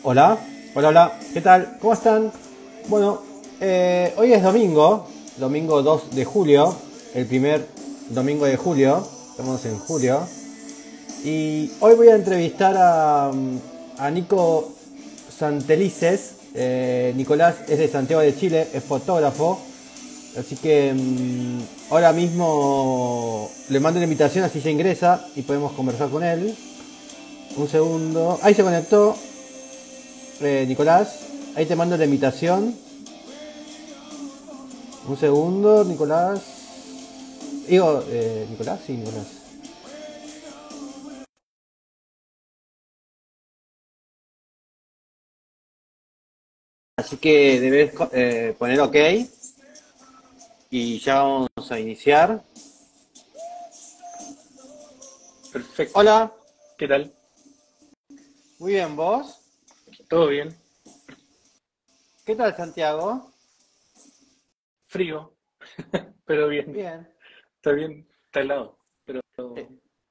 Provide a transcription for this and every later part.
Hola, hola, hola, ¿qué tal? ¿Cómo están? Bueno, hoy es domingo 2 de julio, el primer domingo de julio, estamos en julio, y hoy voy a entrevistar a Nico Santelices. Nicolás es de Santiago de Chile, es fotógrafo, así que ahora mismo le mando la invitación, así se ingresa y podemos conversar con él. Un segundo, ahí se conectó. Nicolás, ahí te mando la invitación. Un segundo, Nicolás. Digo, Nicolás, sí, Nicolás. Así que debes poner OK y ya vamos a iniciar. Perfecto. Hola, ¿Qué tal? muy bien, ¿vos? ¿Todo bien? ¿Qué tal, Santiago? Frío, pero bien. Bien. Está bien, está helado. Pero Eh,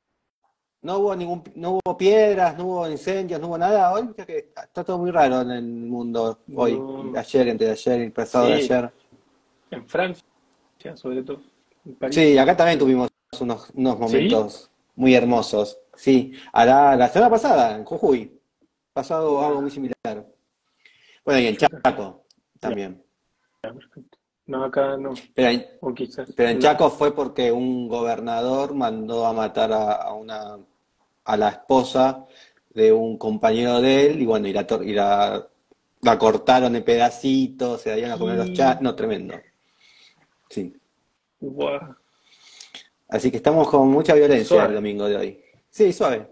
no hubo piedras, no hubo incendios, no hubo nada hoy. Ya que está todo muy raro en el mundo hoy, no. ayer, antes de ayer, el pasado de Sí, ayer. en Francia, sobre todo. En París, Sí, acá también pero. tuvimos unos ¿Sí? momentos muy hermosos. Sí, la semana pasada, en Jujuy, pasado algo muy Guau, similar. Bueno, y en chuta. Chaco Ya, también. perfecto. No, acá no. Pero en, O quizás pero en no. Chaco fue porque un gobernador mandó a matar a la esposa de un compañero de él y bueno, la cortaron en pedacitos, se la dieron a comer los chats. ¿Qué? No, tremendo. Sí. Guau. Así que estamos con mucha violencia el Suave. domingo de hoy. Sí, suave.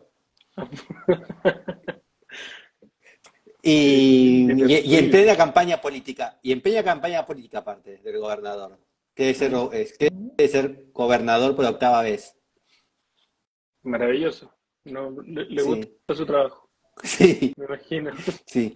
Y en Terrible. plena campaña política, y en plena campaña política aparte del gobernador, que debe ser gobernador por octava vez. Maravilloso. No, le gusta Sí, su trabajo, sí, me imagino. sí.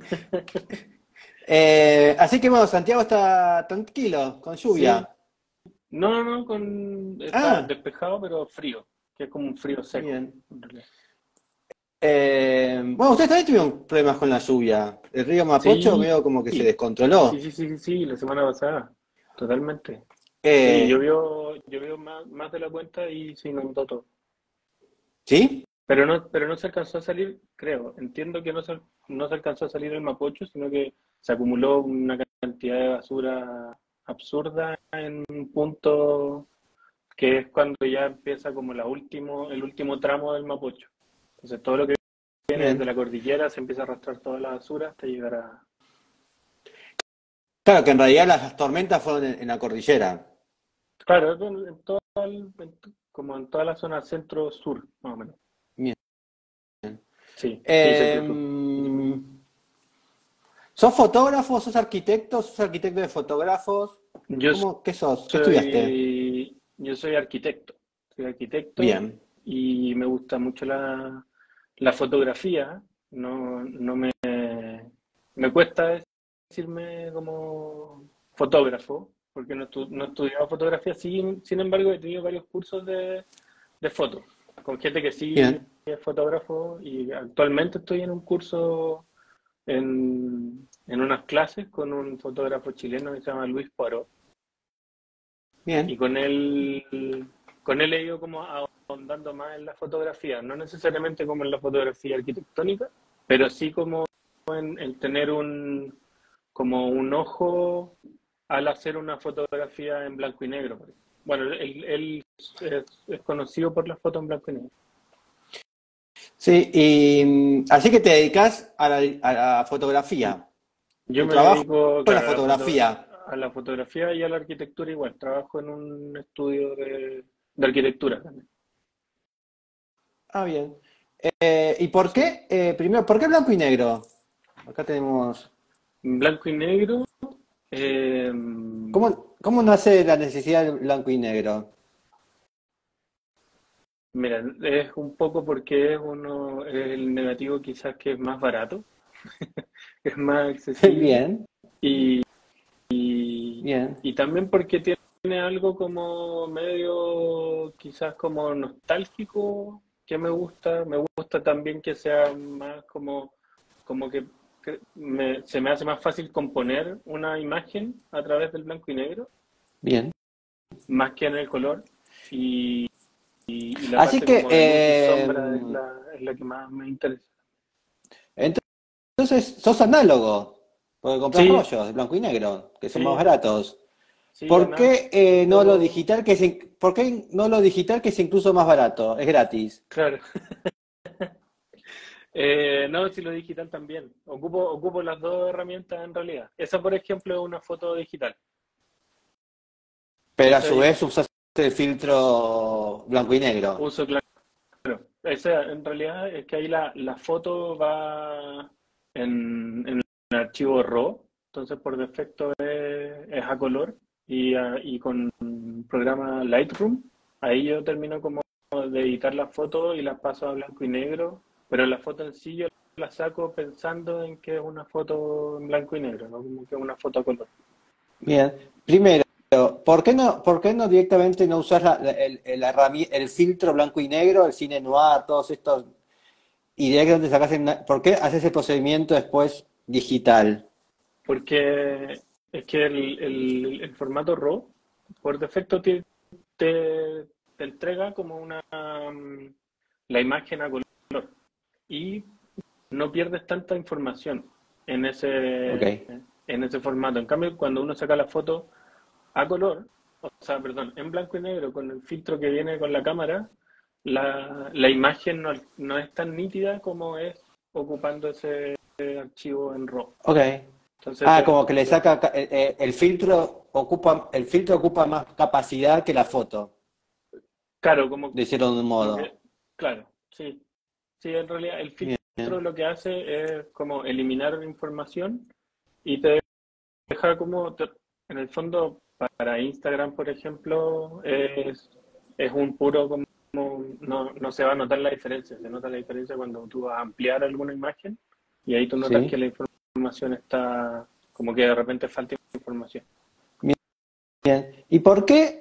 Así que bueno, Santiago está tranquilo, con Sí, lluvia. no, no, está Ah, despejado, pero frío, que es como un frío seco, bien. en realidad. Bueno, ustedes también tuvieron problemas con la lluvia. El río Mapocho Sí, medio como que se sí, sí, descontroló. sí, sí, la semana pasada, totalmente. Sí, Eh, llovió más de la cuenta y se inundó todo. ¿Sí? Pero no se alcanzó a salir, creo. Entiendo que no se alcanzó a salir el Mapocho, sino que se acumuló una cantidad de basura absurda en un punto que es cuando ya empieza como el último tramo del Mapocho. Entonces todo lo que viene desde Bien. la cordillera se empieza a arrastrar toda la basura hasta llegar a. Claro que en realidad las tormentas fueron en la cordillera. Claro, como en toda la zona centro-sur, más o menos. Bien. Sí, sí, centro-sur. Eh, ¿Sos fotógrafo? ¿Sos arquitecto? ¿Sos arquitecto de fotógrafos? Yo ¿Qué sos? ¿Qué estudiaste? yo soy arquitecto Bien. y me gusta mucho la fotografía. No me cuesta decirme como fotógrafo, porque no he estudiado fotografía. Sin embargo, he tenido varios cursos de foto, con gente que sí Bien. es fotógrafo y actualmente estoy en un curso en unas clases con un fotógrafo chileno que se llama Luis Poirot y Bien. con él he ido como ahondando más en la fotografía, no necesariamente como en la fotografía arquitectónica, pero sí como en tener como un ojo al hacer una fotografía en blanco y negro. Bueno, él es conocido por las fotos en blanco y negro. Sí, y así que te dedicas a la fotografía. Yo Tu me trabajo dedico, es la claro, fotografía. a la fotografía y a la arquitectura igual. Trabajo en un estudio de arquitectura también. Ah, bien. ¿Y por Sí. qué? Primero, ¿por qué blanco y negro? Acá tenemos. En blanco y negro, eh, ¿Cómo nace la necesidad del blanco y negro? mira, es un poco porque es el negativo quizás que es más barato, es más accesible Bien, y, bien, y también porque tiene algo como medio quizás como nostálgico que me gusta. Me gusta también que sea más como que se me hace más fácil componer una imagen a través del blanco y negro, Bien. más que en el color. Y, y la Así parte que, como de luz y sombra es la que más me interesa. entonces, sos análogo, porque compras Sí, rollos de blanco y negro, que son más sí, baratos. sí, ¿Por además, qué no lo todo, digital por qué no lo digital que es incluso más barato? Es gratis. claro. No, si lo digital también. Ocupo las dos herramientas en realidad. Esa, por ejemplo, es una foto digital. Pero a Esa su vez usas el filtro blanco y negro. uso, claro. Esa, en realidad es que ahí la foto va en el archivo RAW, entonces por defecto es a color y con el programa Lightroom, ahí yo termino como de editar las fotos y las paso a blanco y negro, pero la foto en sí yo la saco pensando en que es una foto en blanco y negro, no como que es una foto a color. Bien. Primero, por qué no directamente no usas el filtro blanco y negro, el cine noir, todos estos, y directamente sacas ¿por qué haces el procedimiento después digital? Porque es que el formato RAW, por defecto, te entrega como la imagen a color y no pierdes tanta información en Ok. en ese formato. En cambio, cuando uno saca la foto a color, o sea, perdón, en blanco y negro, con el filtro que viene con la cámara, la imagen no es tan nítida como es ocupando ese archivo en RAW. Ok. Entonces, Ah, como que le saca el filtro ocupa más capacidad que la foto, claro, como, decirlo de un como que, modo. claro, sí. Sí, en realidad el Bien. filtro lo que hace es como eliminar información y te deja en el fondo, para Instagram, por ejemplo, es un puro como, no se va a notar la diferencia, se nota la diferencia cuando tú vas a ampliar alguna imagen y ahí tú notas que Sí. la información está, como que de repente falta información. Bien. ¿Y por qué?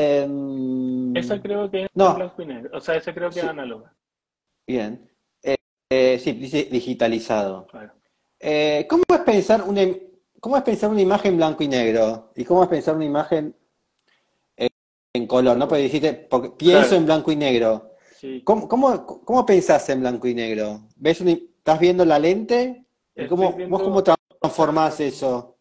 Esa creo que es en No. blanco y negro, o sea, esa creo que es Sí, análoga, bien. Sí, dice digitalizado. claro. ¿Cómo es pensar cómo es pensar una imagen blanco y negro? ¿Y cómo es pensar una imagen en color? ¿No? Porque dijiste, porque pienso Claro, en blanco y negro. sí. ¿Cómo pensás en blanco y negro? ¿Estás viendo la lente? ¿Y Estoy vos cómo viendo, o sea, transformás eso?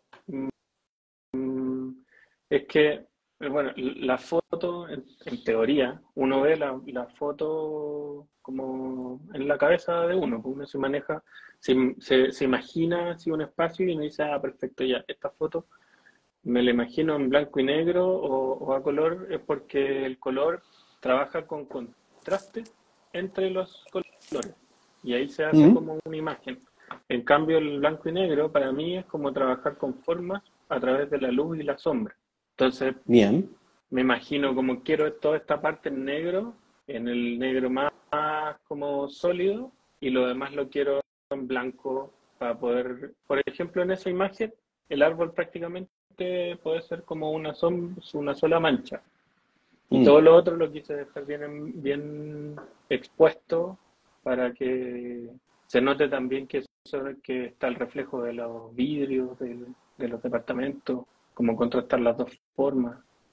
mm, es que, bueno, la foto, en teoría, uno ve la foto como en la cabeza de uno, pues uno se maneja, se imagina así un espacio y uno dice, ah, perfecto, ya, esta foto me la imagino en blanco y negro o a color, es porque el color trabaja con contraste entre los colores y ahí se hace ¿Mm? como una imagen. En cambio, el blanco y negro para mí es como trabajar con formas a través de la luz y la sombra. Entonces, Bien, me imagino como quiero toda esta parte en el negro más como sólido, y lo demás lo quiero en blanco para poder, por ejemplo, en esa imagen, el árbol prácticamente puede ser como una sola mancha. Y mm, todo lo otro lo quise dejar bien expuesto para que se note también que está el reflejo de los vidrios de los departamentos, como contrastar las dos formas.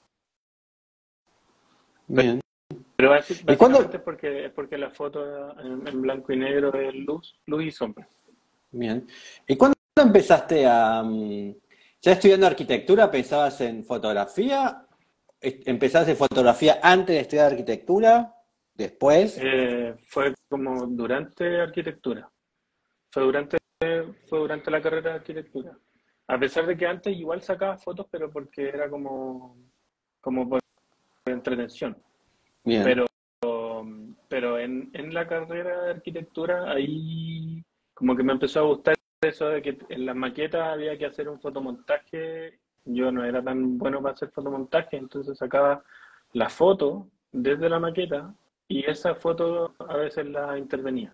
bien. Pero ¿Y básicamente es porque la foto en blanco y negro es luz y sombra. Bien. ¿Y cuándo empezaste ya estudiando arquitectura, pensabas en fotografía? ¿Empezaste fotografía antes de estudiar arquitectura? ¿Después? Fue como durante arquitectura, fue durante, fue durante la carrera de arquitectura. A pesar de que antes igual sacaba fotos, pero porque era como por entretención. Bien. Pero, pero en la carrera de arquitectura ahí como que me empezó a gustar eso de que en las maquetas había que hacer un fotomontaje. Yo no era tan bueno para hacer fotomontaje, entonces sacaba la foto desde la maqueta y esa foto a veces la intervenía.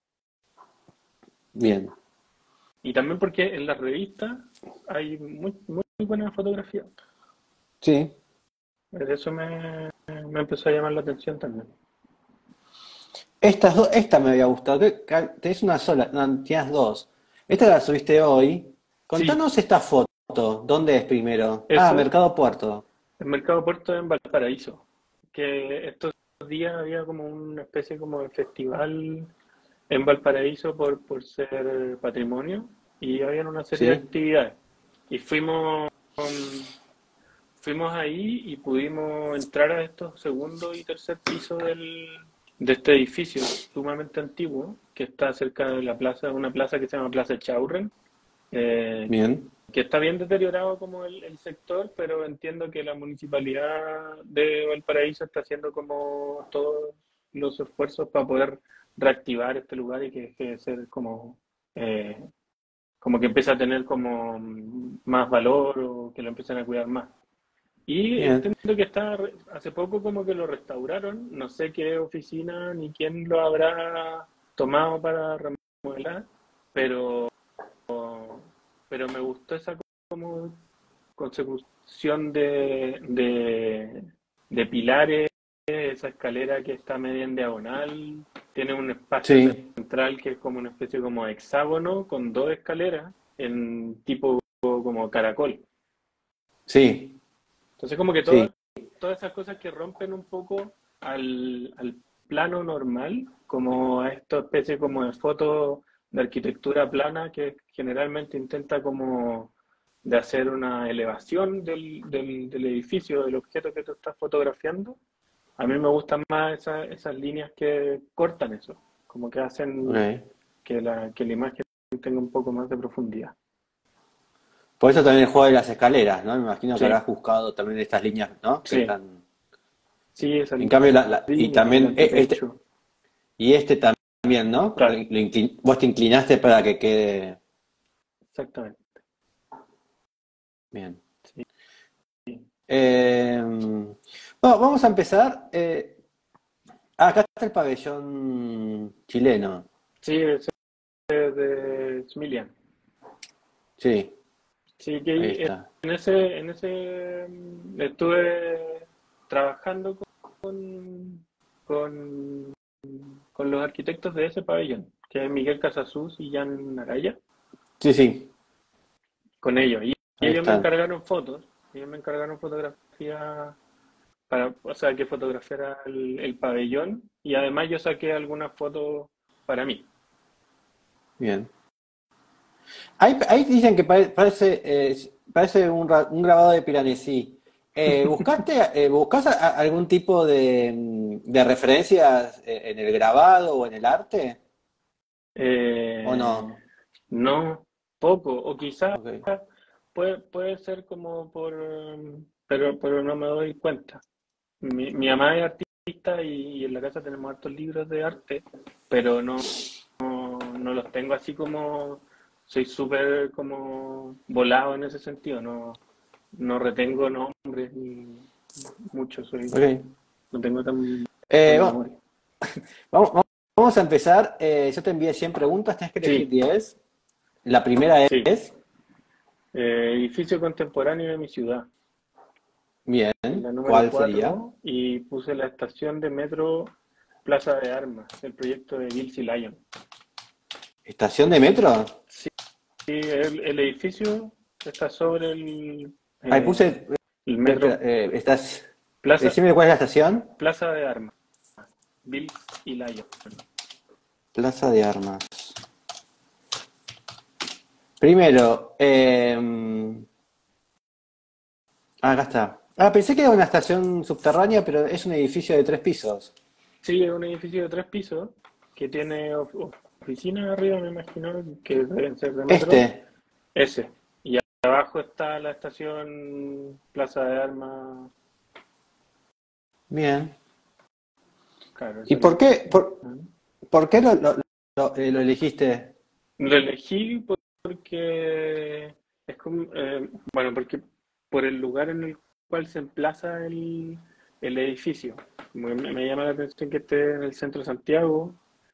Bien. Y también porque en las revistas hay muy buena fotografía. Sí. Eso me empezó a llamar la atención también. Esta me había gustado. Tenés una sola, no, tenías dos. Esta la subiste hoy. Sí, Contanos esta foto. ¿Dónde es primero? Ah, eso, Mercado Puerto. el Mercado Puerto en Valparaíso, que estos días había como una especie como de festival en Valparaíso por ser patrimonio y habían una serie de ¿Sí? actividades. Y fuimos ahí y pudimos entrar a estos segundo y tercer piso de este edificio sumamente antiguo que está cerca de la plaza, una plaza que se llama Plaza Chaurren, eh, Bien. que está bien deteriorado como el sector, pero entiendo que la municipalidad de Valparaíso está haciendo como todos los esfuerzos para poder reactivar este lugar y que deje de ser eh, como que empiece a tener como más valor o que lo empiecen a cuidar más. Y Bien. entiendo que hace poco como que lo restauraron, no sé qué oficina ni quién lo habrá tomado para remodelar, pero, pero me gustó esa como consecución de pilares, esa escalera que está media en diagonal, tiene un espacio Sí. central que es como una especie como de hexágono con dos escaleras en tipo como caracol. Sí. Entonces como que Sí. todas esas cosas que rompen un poco al plano normal, como a esta especie como de foto de arquitectura plana que generalmente intenta como de hacer una elevación del edificio, del objeto que tú estás fotografiando. A mí me gustan más esas líneas que cortan eso, como que hacen Ok. que la imagen tenga un poco más de profundidad. Por eso también el juego de las escaleras, ¿no? Me imagino que Sí, habrás buscado también estas líneas, ¿no? Que sí, están. sí, esa En cambio, y línea, también las de este, techo. y este también, ¿no? Claro, Vos te inclinaste para que quede exactamente. bien. Sí. Bueno, vamos a empezar. Acá está el pabellón chileno. Sí, ese es de Smilian. Sí, Sí, que ahí ahí está. estuve trabajando con, con los arquitectos de ese pabellón, que es Miguel Casasus y Jan Araya, Sí, sí, con ellos. Y ahí ellos me están. encargaron fotos, ellos me encargaron fotografía para, o sea, que fotografiara el pabellón y además yo saqué algunas fotos para mí. Bien. Ahí dicen que parece, parece un grabado de Piranesi. ¿Buscás algún tipo de referencias en el grabado o en el arte? ¿O Eh, no? no, poco, o quizás Ok, puede ser como pero no me doy cuenta. Mi mamá es artista y en la casa tenemos hartos libros de arte, pero no los tengo así como, soy súper como volado en ese sentido, no retengo nombres ni mucho, ok. no tengo tan Eh, buena bueno, memoria. vamos a empezar. Yo te envié 100 preguntas, tienes que elegir Sí, 10. La primera sí. es, Edificio contemporáneo de mi ciudad, bien, en la número ¿cuál sería? 4 y puse la estación de metro Plaza de Armas, el proyecto de Gilles y Lyon. ¿Estación de metro? Sí, el edificio está sobre Ahí eh, puse, el espera, metro Plaza, decime cuál es la estación. Plaza de Armas, Bills y Lyon. Plaza de Armas. Primero, acá está. Ah, pensé que era una estación subterránea, pero es un edificio de 3 pisos. Sí, es un edificio de 3 pisos que tiene oficinas arriba, me imagino, que deben ser de metro. Este, Ese. Y abajo está la estación Plaza de Armas. bien. Claro, ¿Y esa es la estación. por qué lo elegiste? Lo elegí porque es como, bueno, porque por el lugar en el cual se emplaza el edificio. Me llama la atención que esté en el centro de Santiago,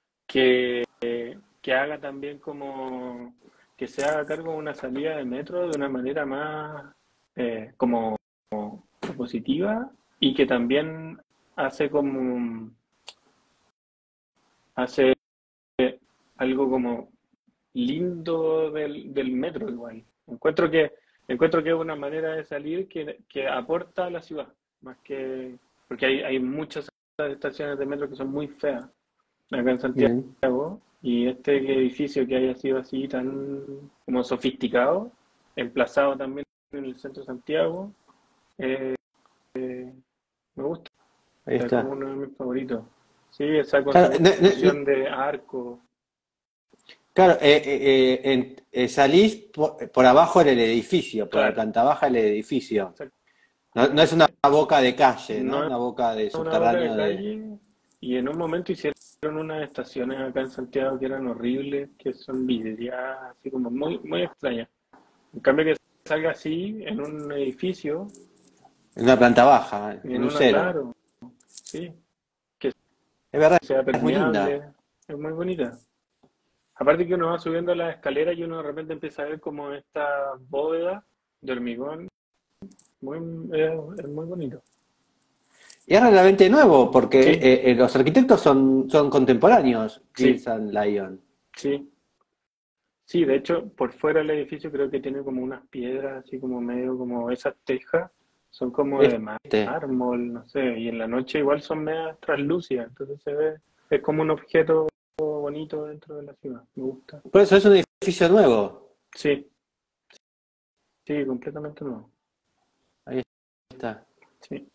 que haga también como, que se haga cargo de una salida de metro de una manera más como propositiva y que también hace como, hace algo como lindo del metro igual. Encuentro que es una manera de salir que aporta a la ciudad, más que, porque hay muchas estaciones de metro que son muy feas acá en Bien. Santiago, y este edificio que haya sido así tan como sofisticado, emplazado también en el centro de Santiago, eh, me gusta, Ahí es como está. uno de mis favoritos. Sí, esa Claro, construcción de arco, claro, salís por abajo del edificio, por la claro, planta baja del edificio. No, no es una boca de calle, ¿no? no es Una boca de una boca de subterráneo de... calle, y en un momento hicieron unas estaciones acá en Santiago que eran horribles, que son vidriadas, así como muy, muy extrañas. En cambio que salga así en un edificio, En una planta baja, en en un una, cero. claro, sí, que Es verdad, sea es muy linda. permeable, es muy bonita. Aparte que uno va subiendo las escaleras y uno de repente empieza a ver como esta bóveda de hormigón, muy, es muy bonito. Y es realmente nuevo, porque Sí, los arquitectos son contemporáneos, sí, Gilson Lyon. sí. Sí, de hecho, por fuera del edificio creo que tiene como unas piedras, así como medio como esas tejas, son como de Este. mármol, no sé, y en la noche igual son medias translúcidas, entonces se ve, es como un objeto bonito dentro de la ciudad, me gusta. Por eso es un edificio nuevo. Sí, sí, completamente nuevo. Ahí está. Sí,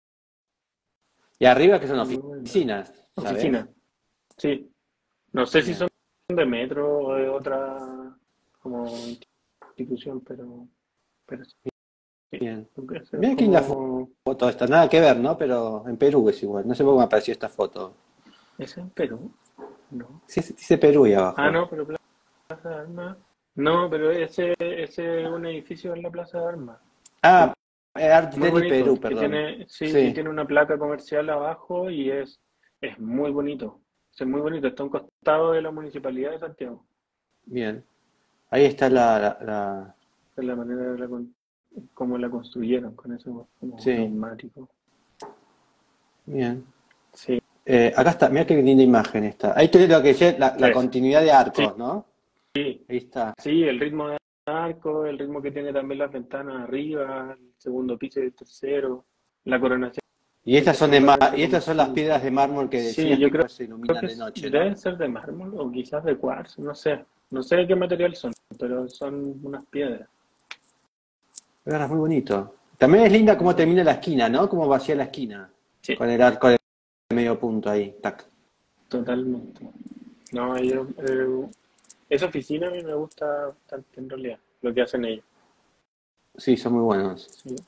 Y arriba que son muy bueno. oficinas, ¿sabes? Oficina, sí. No sé si Bien, son de metro o de otra como institución, pero sí. bien. Eso es Mira qué linda como, foto esta, nada que ver, ¿no? Pero en Perú es igual. No sé por qué me apareció esta foto. ¿es en Perú? No. Sí, dice Perú ahí Ah, abajo. no, pero Plaza de Armas. No, pero ese es un edificio en la Plaza de Armas. Ah, Sí, Art muy Deli bonito, Perú, perdón. sí, y Sí, tiene una placa comercial abajo y es muy bonito. Es muy bonito, está a un costado de la Municipalidad de Santiago. bien. Ahí está Sí, la... es la manera de cómo la construyeron con eso como Sí, neumático. bien. Sí, Acá está, mira qué linda imagen esta. Ahí tenés lo que es la es. continuidad de Sí, arcos, ¿no? sí, Ahí está. sí, el ritmo de arco, el ritmo que tiene también las ventanas arriba, el segundo piso y el tercero, la coronación Y estas que es son y completamente como estas son las distinta. piedras de mármol que Sí, decías yo que creo, después se creo iluminan que de noche, ¿no? deben ser de mármol o quizás de cuarzo, no sé. No sé de qué material son, pero son unas piedras. Es verdad, es muy bonito. También es linda Muy cómo bonito. termina la esquina, ¿no? Cómo vacía la esquina. Sí, Con el arco de medio punto ahí. Tac. totalmente. No, esa oficina a mí me gusta bastante en realidad, lo que hacen ellos. Sí, son muy buenos. Sí,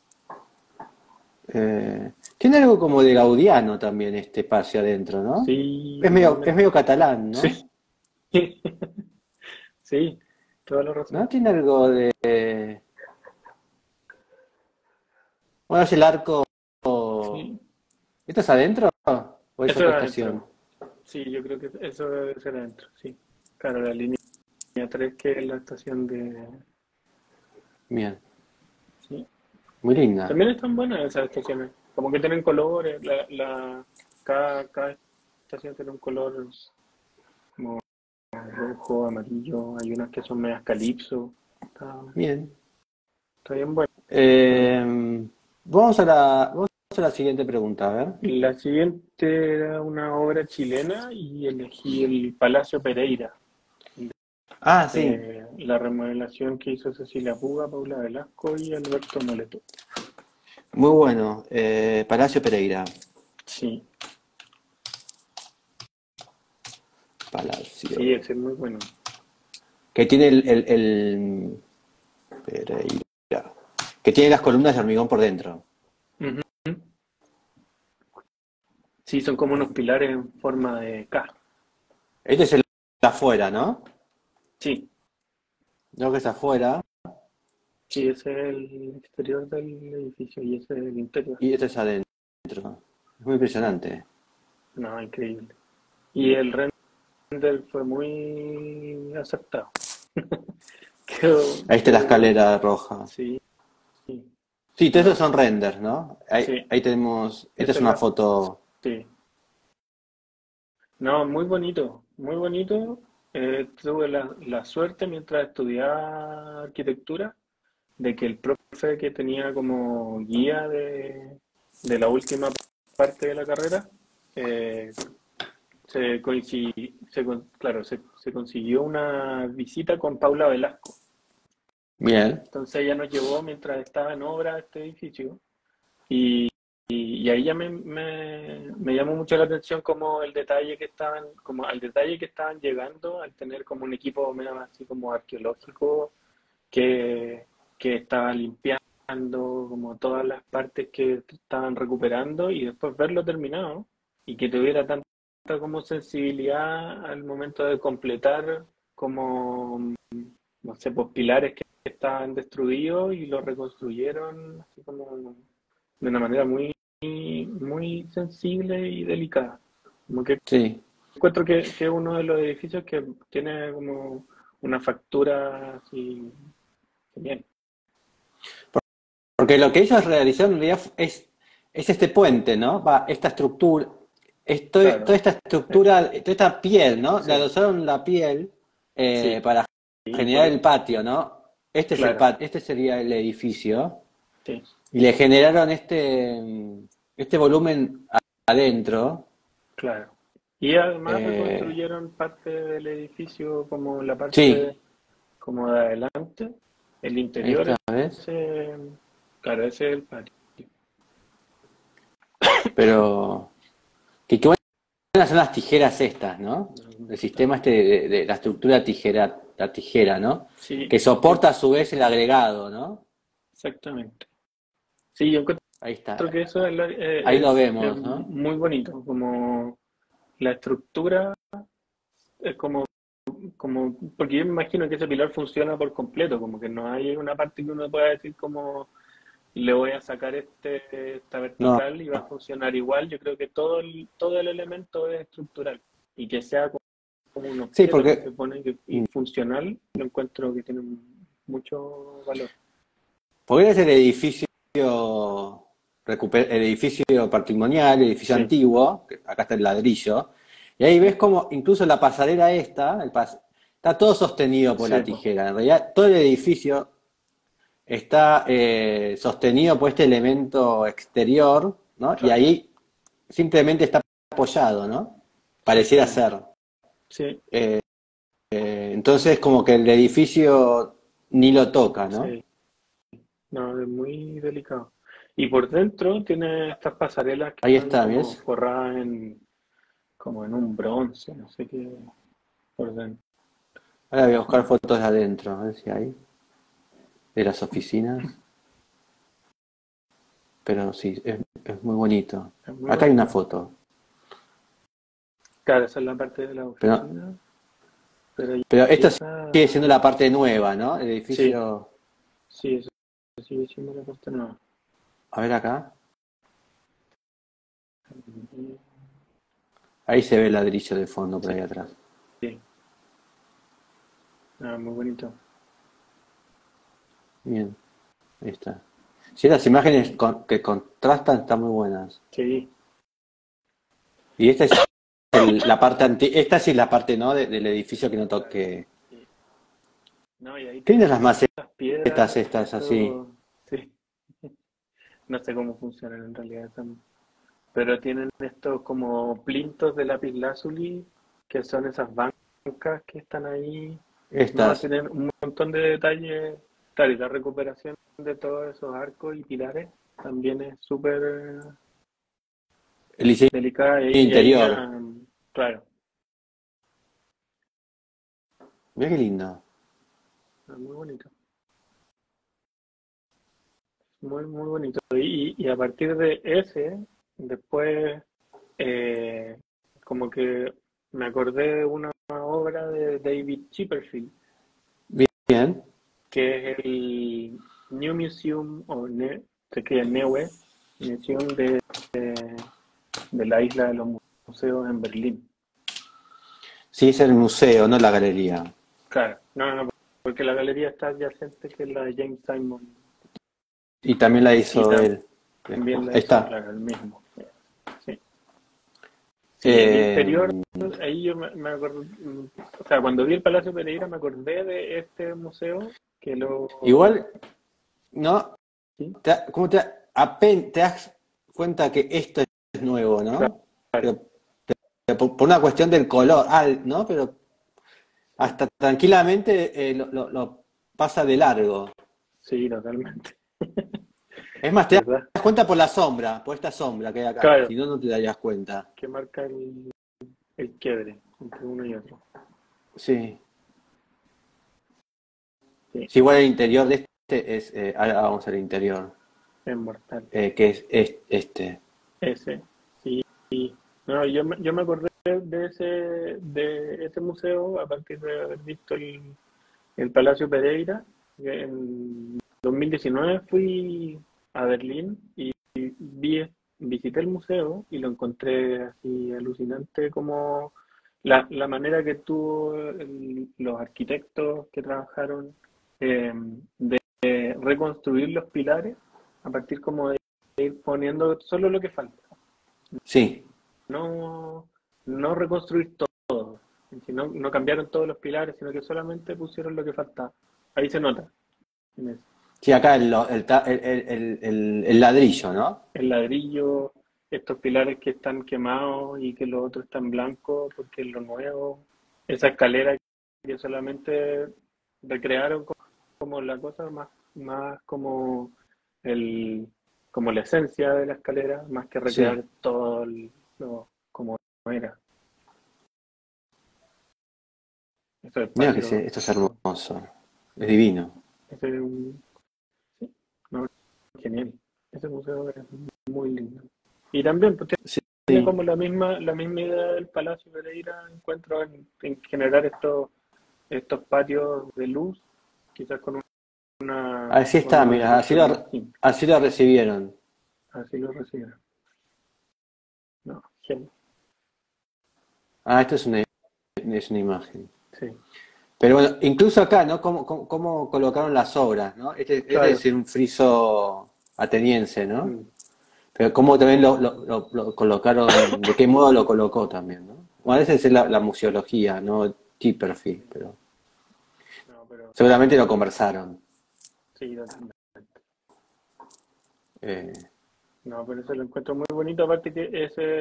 Tiene algo como de gaudiano también este espacio adentro, ¿no? sí, Es totalmente. medio catalán, Sí, ¿no? sí, toda la ¿No? razón. Tiene algo de... Bueno, es el arco... Sí, ¿Esto es adentro o es eso otra es estación? adentro. Sí, yo creo que eso debe ser adentro, sí. Claro, la línea 3 que es la estación de... Bien, Sí. muy linda. También están buenas esas estaciones. Como que tienen colores, cada estación tiene un color como rojo, amarillo, hay unas que son medias calipso. Bien. Está bien bueno. Vamos a la siguiente pregunta, a ver. La siguiente era una obra chilena y elegí el Palacio Pereira, Ah, sí, la remodelación que hizo Cecilia Puga, Paula Velasco y Alberto Moleto. muy bueno. Palacio Pereira. Sí, sí, Palacio. ese es muy bueno. Que tiene Pereira. Que tiene las columnas de hormigón por dentro. Ujú. Sí, son como unos pilares en forma de K. Este es el de afuera, ¿no? Sí, No que es afuera. sí, ese es el exterior del edificio y ese es el interior. Y este es adentro. Es muy Sí, impresionante. no, increíble. Y el render fue muy acertado. Ahí está la Quedó, escalera roja. sí, sí, Sí, todos esos no, son renders, ¿no? sí, Ahí tenemos. Esta es esa es una la, foto. sí. No, muy bonito, muy bonito. tuve la suerte mientras estudiaba arquitectura de que el profe que tenía como guía de la última parte de la carrera eh, claro, se consiguió una visita con Paula Velasco. Bien. Entonces ella nos llevó mientras estaba en obra a este edificio y ahí ya me llamó mucho la atención como el detalle que estaban, como al detalle que estaban llegando al tener como un equipo medio así como arqueológico que estaba limpiando como todas las partes que estaban recuperando y después verlo terminado y que tuviera tanta como sensibilidad al momento de completar como, no sé, pues pilares que estaban destruidos y los reconstruyeron así como de una manera muy sensible y delicada. Como que Sí. encuentro que es uno de los edificios que tiene como una factura así genial. Porque lo que ellos realizaron en realidad es este puente, ¿no? Va, esta estructura, toda Claro, esta estructura, toda esta piel, ¿no? Le sí, adosaron la piel sí, para y generar el patio, ¿no? Este es el claro, patio, este sería el edificio. sí, Y le generaron este volumen adentro. claro. Y además eh, reconstruyeron parte del edificio como la sí, parte como de adelante, el interior, esta vez. ese, claro, ese es el patio. Pero qué buenas son las tijeras estas, ¿no? El sistema este de la estructura tijera, la tijera, ¿no? Sí, Que sí, soporta a su vez el agregado, ¿no? exactamente. Sí, yo encuentro Ahí que está. eso Ahí lo es vemos, ¿no? muy bonito, como la estructura es como, porque yo me imagino que ese pilar funciona por completo, como que no hay una parte que uno pueda decir como le voy a sacar esta No, vertical y va a funcionar igual. Yo creo que todo el elemento es estructural y que sea como un sí, objeto que se porque pone y funcional, lo encuentro que tiene mucho valor. porque es el edificio el edificio patrimonial, el edificio Sí, antiguo, que acá está el ladrillo, y ahí ves como incluso la pasarela esta, está todo sostenido por sí, la pues, tijera. En realidad, todo el edificio está sostenido por este elemento exterior, ¿no? Y claro, ahí simplemente está apoyado, ¿no? Pareciera exactamente. ser. Sí, Entonces, como que el edificio ni lo toca, ¿no? sí, no, es muy delicado. Y por dentro tiene estas pasarelas que Ahí están está, como ¿ves? forradas como en un bronce, no sé qué, por dentro. Ahora voy a buscar fotos de adentro, a ver si hay, de las oficinas. Pero sí, es muy bonito. Es muy Acá hay una bonito. foto. Claro, esa es la parte de la Pero, oficina, pero y pero esto sigue siendo esa, la parte nueva, ¿no? El sí, edificio. sí, eso sigue siendo la parte nueva. A ver acá. Ahí se ve el ladrillo de fondo por Sí, ahí atrás. sí, muy bonito. Bien, ahí está. Sí, las imágenes que contrastan están muy buenas. Sí, Y esta es la parte esta sí es la parte, ¿no? Del edificio que no toque. sí. No, y ahí ¿Qué lindas las estas macetas piedras, estas así? sí, no sé cómo funcionan en realidad, pero tienen estos como plintos de lapislázuli, que son esas bancas que están ahí, ¿no? Estas. Tienen un montón de detalles, claro, y la recuperación de todos esos arcos y pilares también es súper El diseño delicada y ahí interior. ya, claro, Mira qué lindo. es muy bonito, muy bonito. Y a partir de ese, después, eh, como que me acordé de una obra de David Chipperfield, Bien. que es el New Museum, se escribe Neue Museum de la isla de los museos en Berlín. Sí, es el museo, no la galería. Claro, no, porque la galería está adyacente, que es la de James Simon, Y también la y hizo él también después. la Ahí hizo, está. claro, el mismo. Sí, Sí, el Eh, interior, ahí yo me acordé, o sea, cuando vi el Palacio Pereira me acordé de este museo que lo, igual, ¿no? sí, ¿Cómo te das cuenta que esto es nuevo, ¿no? claro, Pero, por una cuestión del color, ¿no? Pero sí, hasta tranquilamente lo pasa de largo. sí, totalmente, Es más, te ¿verdad? das cuenta por la sombra, por esta sombra que hay acá. Claro, Si no, no te darías cuenta. que marca el quiebre entre uno y otro. Sí. Sí, Sí, igual el interior de este es, ahora vamos al interior, es mortal. que es este. Ese, sí. No, yo me acordé de ese museo a partir de haber visto el Palacio Pereira. Que en 2019 fui a Berlín y vi, visité el museo y lo encontré así alucinante como la manera que tuvo los arquitectos que trabajaron de reconstruir los pilares a partir como de ir poniendo solo lo que falta, Sí, no, no reconstruir todo, sino, no cambiaron todos los pilares, sino que solamente pusieron lo que faltaba. Ahí se nota, en eso. sí, acá el ladrillo, ¿no? El ladrillo, estos pilares que están quemados y que los otros están blancos porque es lo nuevo, esa escalera que solamente recrearon como la cosa más como el como la esencia de la escalera, más que Sí. recrear todo lo como era. Ese Mira que espacio, esto es hermoso, es divino. ese es un, sí, no, genial. Ese museo es muy lindo. Y también pues, Sí, tiene como la misma idea del Palacio Pereira, encuentro en generar estos patios de luz, quizás con así con está, una mira, construcción distinta. así lo recibieron. Así lo recibieron. No, genial. Ah, esto es una imagen. Sí, Pero bueno, incluso acá, ¿no? ¿Cómo colocaron las obras, ¿no? Este claro. es un friso ateniense, ¿no? Mm. Pero cómo también lo colocaron, de qué modo lo colocó también, ¿no? Bueno, esa es la museología, ¿no? Chipperfield, pero No, pero seguramente lo conversaron. sí, totalmente. Eh, No, pero eso lo encuentro muy bonito, aparte que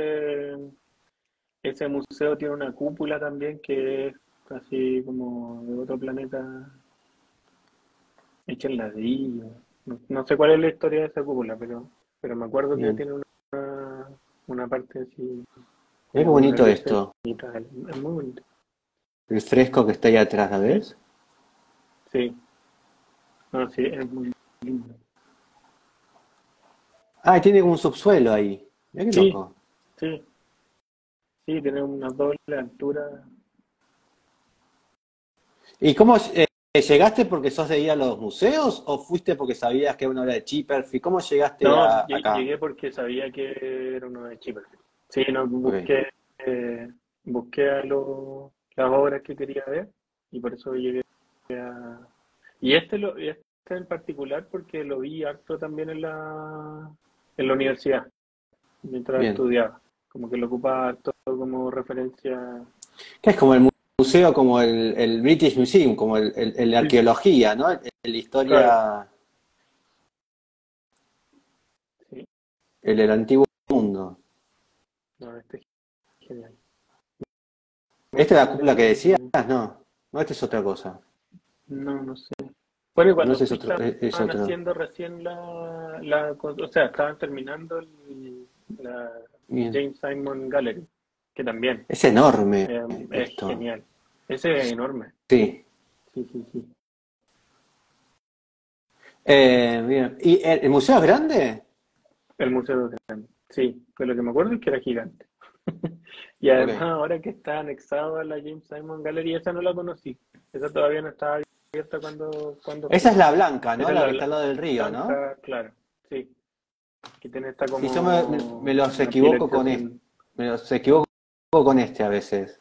ese museo tiene una cúpula también que es casi como de otro planeta, hecha en ladrillo. No, no sé cuál es la historia de esa cúpula, pero me acuerdo que bien. tiene una parte así Mira qué como con una bonito lucecita esto. y tal. Es muy bonito. El fresco que está ahí atrás, ¿la Sí, ves? sí, no, sí, es muy lindo. Ah, y tiene como un subsuelo ahí. Mira qué Sí, loco. sí, sí, tiene una doble altura. ¿Y cómo llegaste porque sos de ir a los museos o fuiste porque sabías que era una obra de Chipperfield? ¿Cómo llegaste No, acá? llegué porque sabía que era uno de Chipre. Sí, no, Ok, busqué las obras que quería ver y por eso llegué a... Y este en particular porque lo vi harto también en la universidad, mientras bien. estudiaba. Como que lo ocupaba harto como referencia. Que es como el museo, como el British Museum, como el de Sí, arqueología, ¿no? El de claro. historia, Sí, el del antiguo mundo. no, este es genial. ¿Esta es la Igual cúpula que decías? es... No, no, esta es otra cosa. No, no sé. Bueno, y No, cuando ese es fui otro, es estaban otro. haciendo recién o sea, estaban terminando la Bien. James Simon Gallery, que también Es enorme es esto. genial. Ese es enorme. Sí. Sí, sí, sí. Bien. ¿Y el museo es grande? El Museo de Grande. Sí, pues lo que me acuerdo es que era gigante. Y además, Ok. ahora que está anexado a la James Simon Gallery, esa no la conocí. Esa todavía no estaba abierta cuando Esa fui. es la blanca, ¿no? Esa es La la que está al lado del río, ¿no? blanca, claro. Sí, que tiene esta Sí, yo me como los equivoco con este. arquitectura. Me los equivoco con este a veces.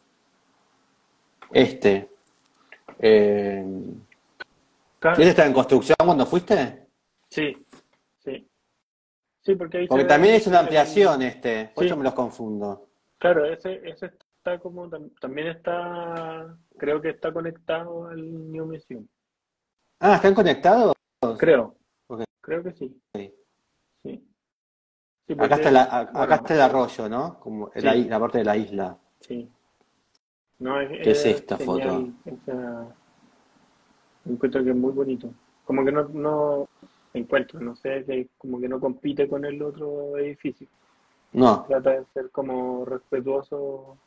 Este. Eh, ¿Este Claro, está en construcción cuando fuiste? sí, sí, sí, porque ahí se Porque ve también es una ampliación este, por eso sí, me los confundo. Claro, ese está como, también está, creo que está conectado al New Museum. Ah, ¿están conectados? Creo, Ok. creo que sí, sí. Sí, Acá está porque, acá bueno, está el arroyo, ¿no? Como sí, la parte de la isla. sí. No, ¿Qué es es esta foto? genial. Encuentro que es muy bonito. Como que no encuentro, no sé, que como que no compite con el otro edificio. No, Trata de ser como respetuoso.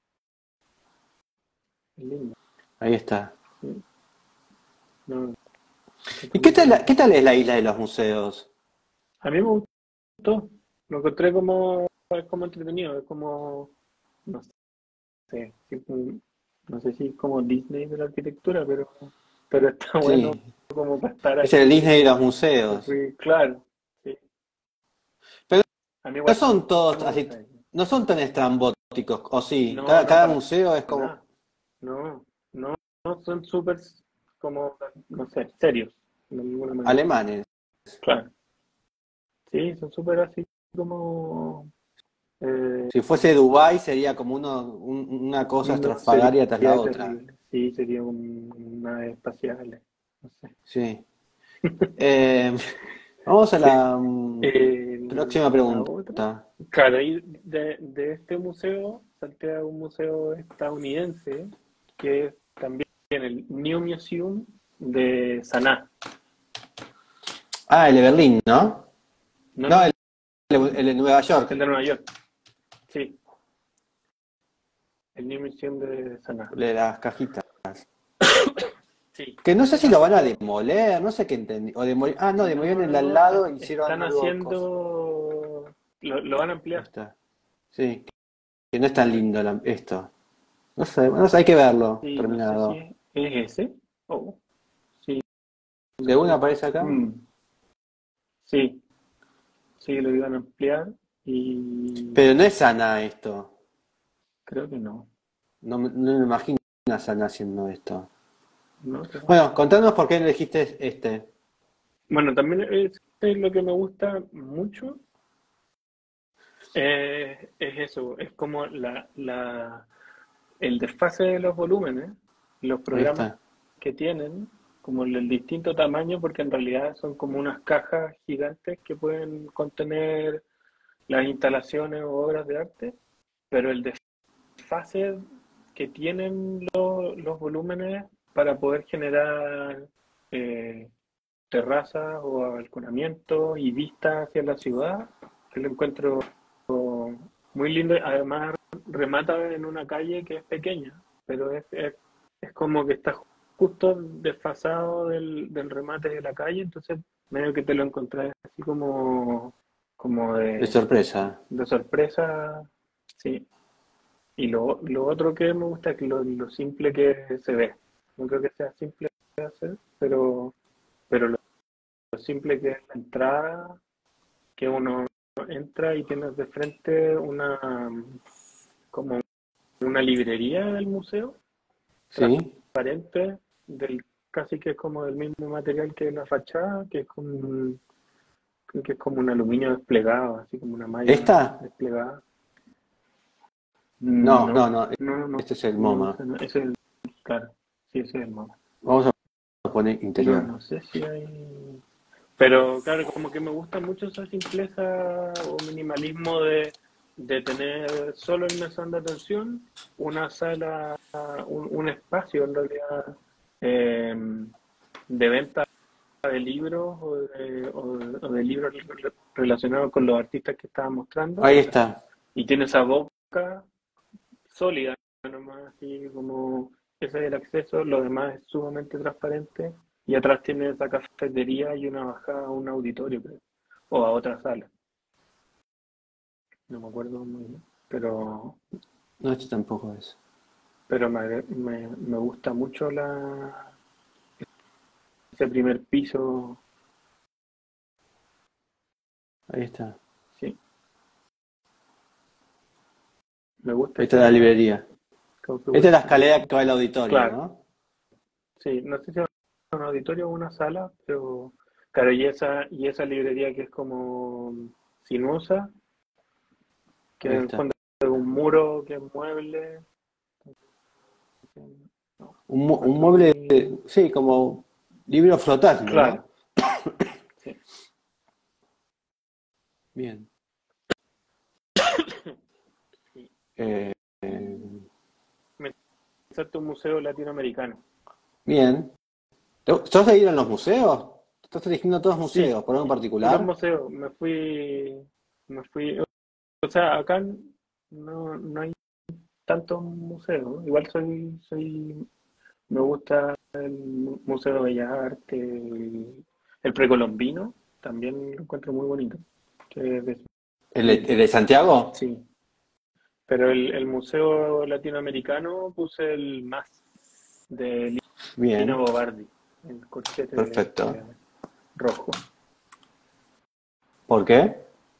Es lindo. ahí está. Sí. No, ¿Y encuentro muy bonito. qué tal es la isla de los museos? A mí me gustó. Lo encontré como, es como entretenido. Es como, no sé, no sé si es como Disney de la arquitectura, pero está bueno Sí, como para estar es el ahí. Disney de los museos. Claro, sí. Pero A mí no igual son todos me así, gusta eso. no son tan estrambóticos, o sí, No, no, cada para museo es como nada. No, no, no son súper como, no sé, serios, de ninguna manera. alemanes. Claro. Sí, son súper así como, eh, Si fuese Dubái sería como una cosa no sería estrafalaria tras la otra. terrible. Sí, sería una espacial. No sé. Sí. Eh, vamos a Sí. la próxima La otra. pregunta. Claro, y de este museo salté a un museo estadounidense que es también el New Museum de Sanaa. Ah, el de Berlín, ¿no? No, No, no, el de Nueva el York, de Nueva York. Sí, el New Museum de Sanaa. el de las cajitas. Sí, Que no sé ese si lo van a tampoco. demoler, no sé qué entendí. O ah, no, demolieron No, el de al no, lado e hicieron están algo cos. haciendo. Lo van a Ahí ampliar. está. Sí, que no es tan lindo esto. No sé, hay que verlo Sí, no sé si terminado. es ese. Oh, sí, Según no. aparece acá, Mm, sí, sí, lo iban a ampliar y pero no es Sana esto. creo que no. No me imagino a Sana haciendo esto. No, creo que Bueno, no. contanos por qué elegiste este. Bueno, también es lo que me gusta mucho. Es eso, es como el desfase de los volúmenes, los Ahí programas está. que tienen, como el distinto tamaño, porque en realidad son como unas cajas gigantes que pueden contener las instalaciones o obras de arte, pero el desfase que tienen los volúmenes para poder generar eh, terrazas o balconamientos y vistas hacia la ciudad, que lo encuentro muy lindo. Además, remata en una calle que es pequeña, pero es como que está justo desfasado del remate de la calle, entonces medio que te lo encontrás así como De sorpresa. de sorpresa, sí. Y lo otro que me gusta es que lo simple que se ve. No creo que sea simple de hacer, pero lo simple que es la entrada, que uno entra y tienes de frente como una librería del museo, Sí. transparente, casi que es como del mismo material que la fachada, que es como un aluminio desplegado, así como una malla ¿Esta? desplegada. No, No, no, no. no, Este es el no, MoMA. ese es el, claro, sí, ese es el modo. Vamos a poner No, interior. no sé si hay. Pero claro, como que me gusta mucho esa simpleza o minimalismo de tener solo el mesón de atención, una sala, un espacio en realidad eh, de venta de libros o de libros relacionados con los artistas que estaba mostrando. Ahí está. Y tiene esa boca sólida, nomás, así como ese es el acceso, lo demás es sumamente transparente y atrás tiene esa cafetería y una bajada a un auditorio, creo, o a otra sala, no me acuerdo muy bien, No, este tampoco es. pero me gusta mucho ese primer piso, Ahí está. sí, me gusta Ahí está la esa librería. Esta es la configuración, escalera que va al auditorio, claro, ¿no? sí, no sé si es un auditorio o una sala, pero claro, y esa librería que es como sinuosa, que Ahí en el está. fondo un muro que es mueble. No, Un mueble, 4.000. sí, como libro flotando, ¿no? Claro, sí. Bien. Y Eh, eh, me hiciste un museo latinoamericano. bien. ¿Sos de ir a los museos? ¿Estás eligiendo todos Sí, museos? ¿Por algo en puros particular? museos. O sea, acá no hay tantos museos, ¿no? Igual me gusta el Museo de Bellas Artes, el Precolombino, también lo encuentro muy bonito. Que es El de Santiago? sí, pero el Museo Latinoamericano puse el MAS de Lina Bien, Bobardi, el corchete perfecto. rojo. ¿Por qué?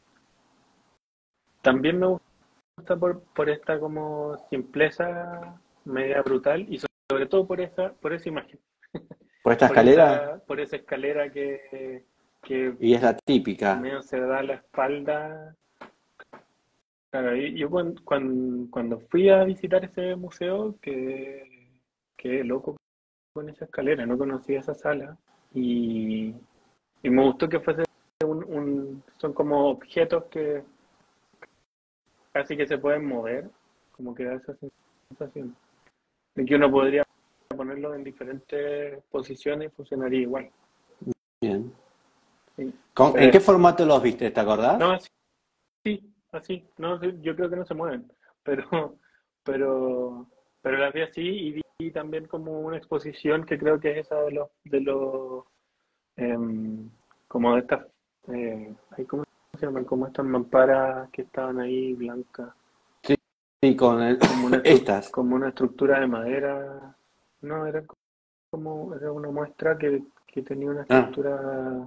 También me gusta por esta como simpleza media brutal y sobre todo por esa imagen, ¿Por esta escalera? por esa escalera que Y es la típica. medio se da la espalda. Claro, yo cuando fui a visitar ese museo quedé loco con esa escalera, no conocía esa sala y, y me gustó que fuese son como objetos que casi que se pueden mover, como que da esa sensación de que uno podría ponerlo en diferentes posiciones y funcionaría igual. Bien. Sí. ¿En Pero qué formato los viste? ¿Te no, acordás? así, no, sí, yo creo que no se mueven, pero, pero, pero las vi así y vi también como una exposición que creo que es esa de los, em, como de estas, ¿cómo se llaman? Como estas mamparas que estaban ahí blancas, Sí, sí, estas. como una estructura de madera, no, era una muestra que tenía una Ah, estructura,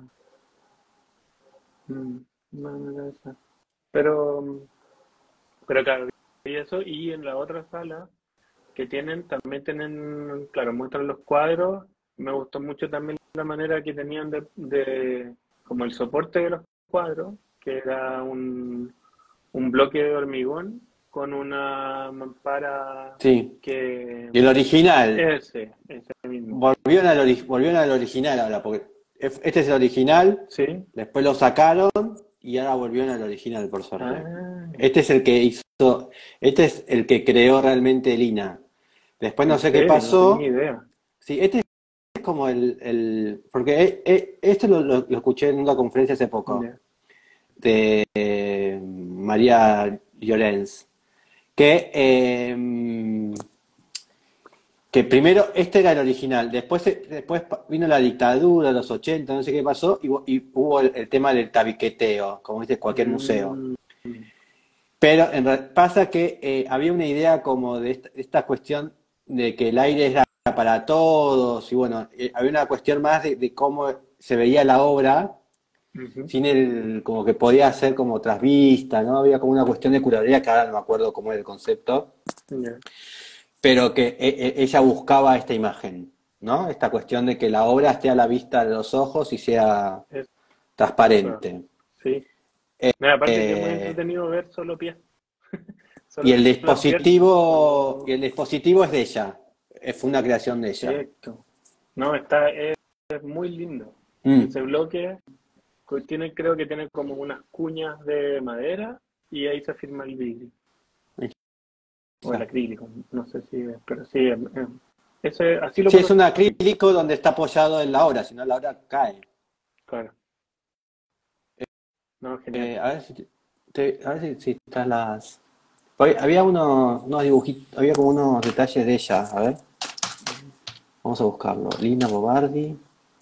mm, no era esa, pero, pero claro, y eso, y en la otra sala que también tienen, claro, muestran los cuadros. Me gustó mucho también la manera que tenían como el soporte de los cuadros, que era un bloque de hormigón con una mampara sí. que, Y el original. ese mismo. Volvieron al original ahora, porque este es el original, ¿Sí? después lo sacaron y ahora volvieron al original, por suerte. Ah, Este es el que hizo, este es el que creó realmente Lina. Después no en sé qué serio, no tenía pasó. idea. Sí, este es como porque esto lo escuché en una conferencia hace poco, Ya. de María Llorens, que que primero este era el original, después vino la dictadura, los 80 no sé qué pasó, y hubo el tema del tabiqueteo, como dice cualquier museo. Mm, Pero pasa que había una idea como de esta cuestión de que el aire era para todos, y bueno, había una cuestión más de cómo se veía la obra, ujú, sin como que podía ser como tras vista, ¿no? Había como una cuestión de curaduría, que ahora no me acuerdo cómo era el concepto, ya. pero que ella buscaba esta imagen, ¿no? Esta cuestión de que la obra esté a la vista de los ojos y sea Eso, transparente. sí. Mira, aparte que es muy Eh, entretenido ver solo pies. y Solo el las piernas. dispositivo, y Cuando. el dispositivo es de ella, fue una creación de ella. Perfecto. No, es muy lindo. Mm, Ese bloque creo que tiene como unas cuñas de madera y ahí se firma el vidrio. O el exacto. acrílico, no sé si pero sí, así lo Sí, es conocí. un acrílico donde está apoyado en la obra, si no la obra cae. Claro. No, genial. A ver a ver si están las. Había unos dibujitos, había como unos detalles de ella, a ver, vamos a buscarlo. Lina Bobardi.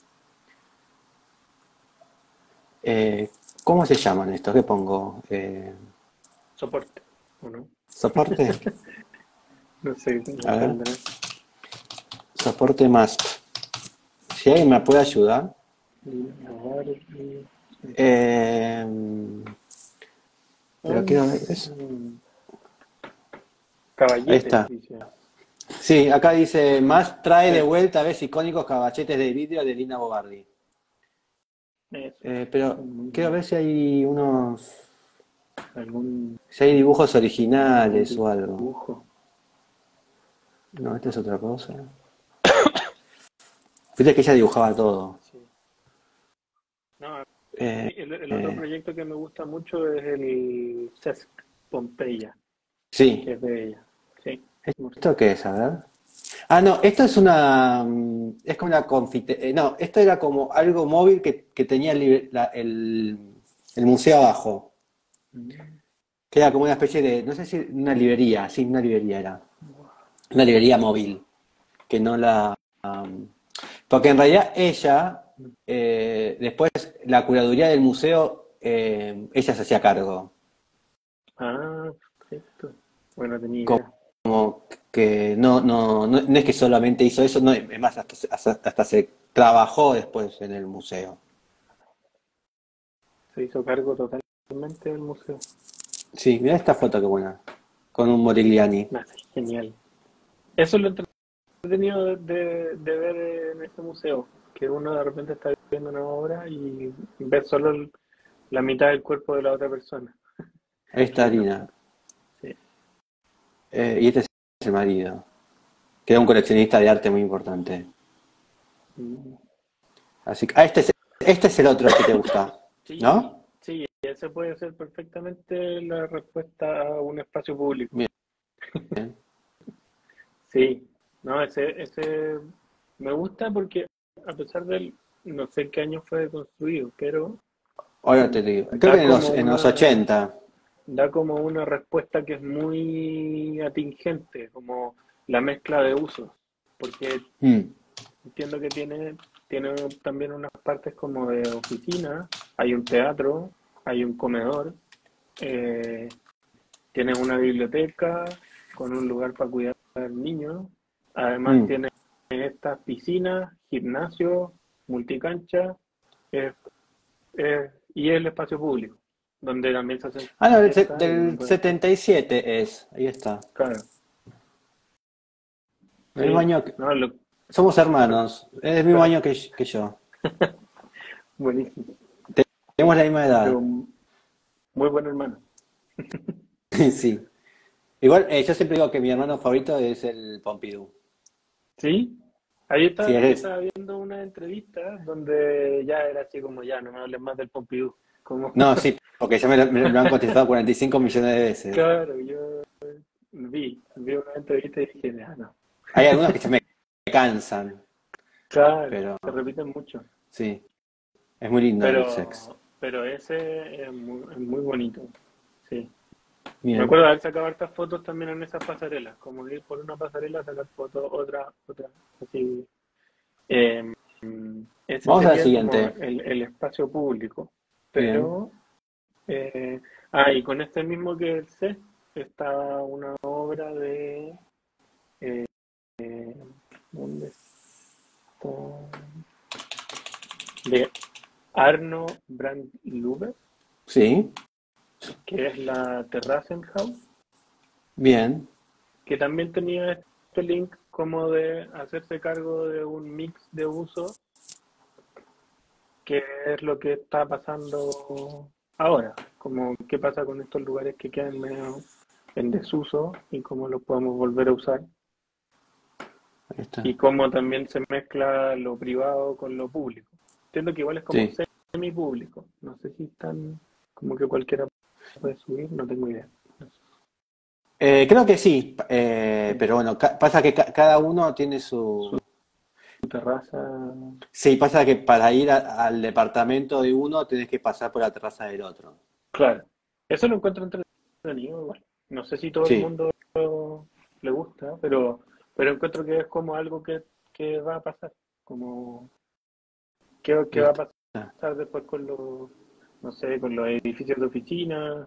Eh, ¿Cómo se llaman estos? ¿Qué pongo? Soporte, ¿o no? ¿Soporte? No sé cómo A ver, saldrá. soporte más. Si alguien me puede ayudar. Eh, Ah, pero quiero ver eso. Ahí caballete, está. dice. Sí, acá dice, más trae de Eso, vuelta, ves, icónicos caballetes de vidrio de Lina Bobardi. eso. Pero Muy quiero lindo. ver si hay unos. algún Si hay dibujos originales o algo. dibujo. No, esta es otra cosa. Viste que ella dibujaba todo. Sí. No, a Eh, mí el otro eh, proyecto que me gusta mucho es el CESC Pompeya, sí. que es de ella. Sí, ¿Esto qué es? A ver. Ah, no, esto es una. Es como una confite. No, esto era como algo móvil que tenía el museo abajo. Mm, Que era como una especie de. No sé si una librería. Sí, una librería era. Una librería móvil. Que no la. Porque en realidad ella. Después, la curaduría del museo. Ella se hacía cargo. ah, perfecto. Bueno, tenía idea. Como que no es que solamente hizo eso, no, es más, hasta se trabajó después en el museo. Se hizo cargo totalmente del museo. Sí, mira esta foto que buena, con un Modigliani. Nah, sí, genial. Eso es lo entretenido de ver en este museo, que uno de repente está viendo una obra y ve solo la mitad del cuerpo de la otra persona. Ahí está Que no, Lina. sí. Y este es el marido, que era un coleccionista de arte muy importante. Mm. Así que, este es el otro que te gusta, Sí, ¿no? sí, ese puede ser perfectamente la respuesta a un espacio público. Bien. Sí, no, ese me gusta porque a pesar del, no sé qué año fue construido, pero Ahora te digo. Creo que da como en los una, 80. da como una respuesta que es muy atingente, como la mezcla de usos, porque Mm, entiendo que tiene también unas partes como de oficina, hay un teatro, hay un comedor, eh, tiene una biblioteca con un lugar para cuidar al niño, además mm. tiene estas piscinas, gimnasio, multicancha, eh, y el espacio público, donde también se hacen Ah, no, fiestas y uno del puede estar. 77 es. Ahí está. Claro, El mismo sí, año no, somos hermanos. Es del mismo claro, año que yo. buenísimo. Tenemos la misma Es edad. un muy buen hermano. Sí. Igual, yo siempre digo que mi hermano favorito es el Pompidou. Sí, ahí Sí, estaba viendo una entrevista donde ya era así como ya, no me hables más del Pompidou. Como, No, sí, porque ya me lo han contestado 45 millones de veces. claro, yo vi una entrevista y dije, ya no. Hay algunos que ya me cansan, Claro, pero se repiten mucho. sí, es muy lindo el sex. Pero ese es muy bonito. Sí. Me Bien. acuerdo de haber sacado hartas fotos también en esas pasarelas, como ir por una pasarela, sacar fotos, otra, así. Eh, Ese Vamos a la sería como siguiente. el espacio público. Bien. Pero, y con este mismo que el CES está una obra eh, ¿dónde está? De Arno Brandluber, Sí. que es la Terrassenhaus, Bien. que también tenía este link como de hacerse cargo de un mix de usos, que es lo que está pasando ahora, como qué pasa con estos lugares que quedan medio en desuso y cómo los podemos volver a usar, Ahí está. y cómo también se mezcla lo privado con lo público. Entiendo que igual es como Sí. semi-público, no sé si están como que cualquiera puede subir, no tengo idea. Creo que sí, Sí, pero bueno, pasa que cada uno tiene su su. terraza, Sí, pasa que para ir al departamento de uno tenés que pasar por la terraza del otro. claro. Eso lo encuentro entretenido igual. No sé si todo el Sí, mundo le gusta, pero encuentro que es como algo que va a pasar. Como, ¿qué ahí va a está. pasar después con los, no sé, con los edificios de oficina?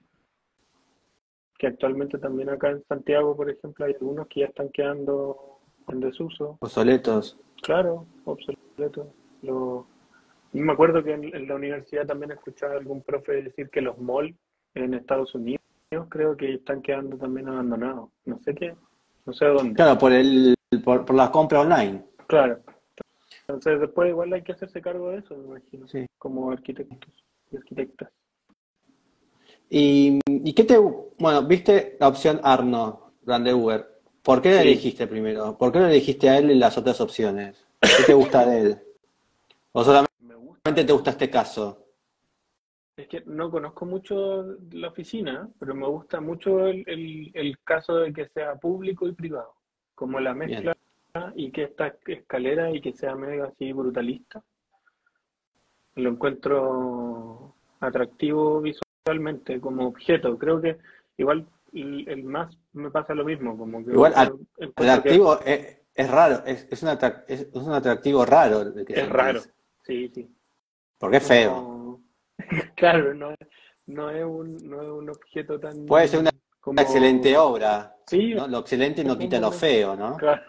Que actualmente también acá en Santiago, por ejemplo, hay algunos que ya están quedando en desuso. Obsoletos. Claro, obsoletos. Lo, me acuerdo que en la universidad también escuchaba a algún profe decir que los malls en Estados Unidos creo que están quedando también abandonados. No sé qué, no sé dónde. Claro, por la compra online. Claro. Entonces después igual hay que hacerse cargo de eso, me imagino, Sí. como arquitectos y arquitectas. ¿Y qué te... Bueno, viste la opción Arno, Uber. ¿Por qué la Sí, elegiste primero? ¿Por qué no elegiste a él y las otras opciones? ¿Qué te gusta de él? ¿O solamente me gusta te de gusta él. este caso? Es que no conozco mucho la oficina, pero me gusta mucho el caso de que sea público y privado. Como la Bien, mezcla y que esta escalera y que sea medio así brutalista. Lo encuentro atractivo visualmente como objeto. Creo que igual el más me pasa lo mismo, como que igual encuentro que atractivo es raro, es un atractivo raro el que es raro. sentís, Sí, sí. porque es feo. No, claro, no es un objeto Puede ser una tan excelente como, obra, sí, ¿no? Lo excelente no quita como lo feo, ¿no? claro,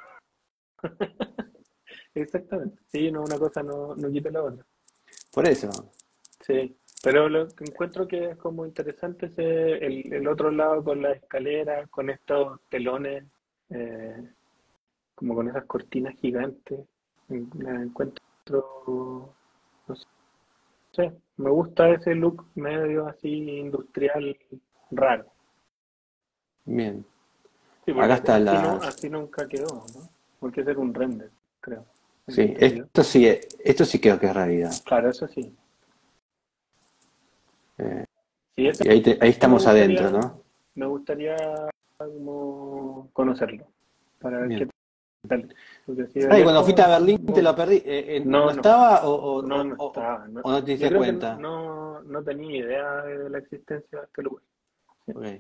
exactamente. Sí, no, una cosa no quita la otra. Por eso. Sí, pero lo que encuentro que es como interesante es el otro lado con las escaleras, con estos telones, eh, como con esas cortinas gigantes. La encuentro, no sé, me gusta ese look medio así industrial raro. Bien. Sí, Acá porque están las... así nunca quedó, ¿no? Porque ese era un render, creo, tengo Sí, entendido. esto sí creo que es realidad. Claro, eso sí. Eh, Sí, ese y ahí me estamos adentro, gustaría, ¿no? me gustaría como conocerlo, para ver qué Bien. tal. Porque así de Ah, y cuando fuiste a lejos, Berlín te no, lo perdí. ¿No no estaba no estaba. o no te Yo diste creo que cuenta? no tenía idea de la existencia de este lugar. Sí, Ok.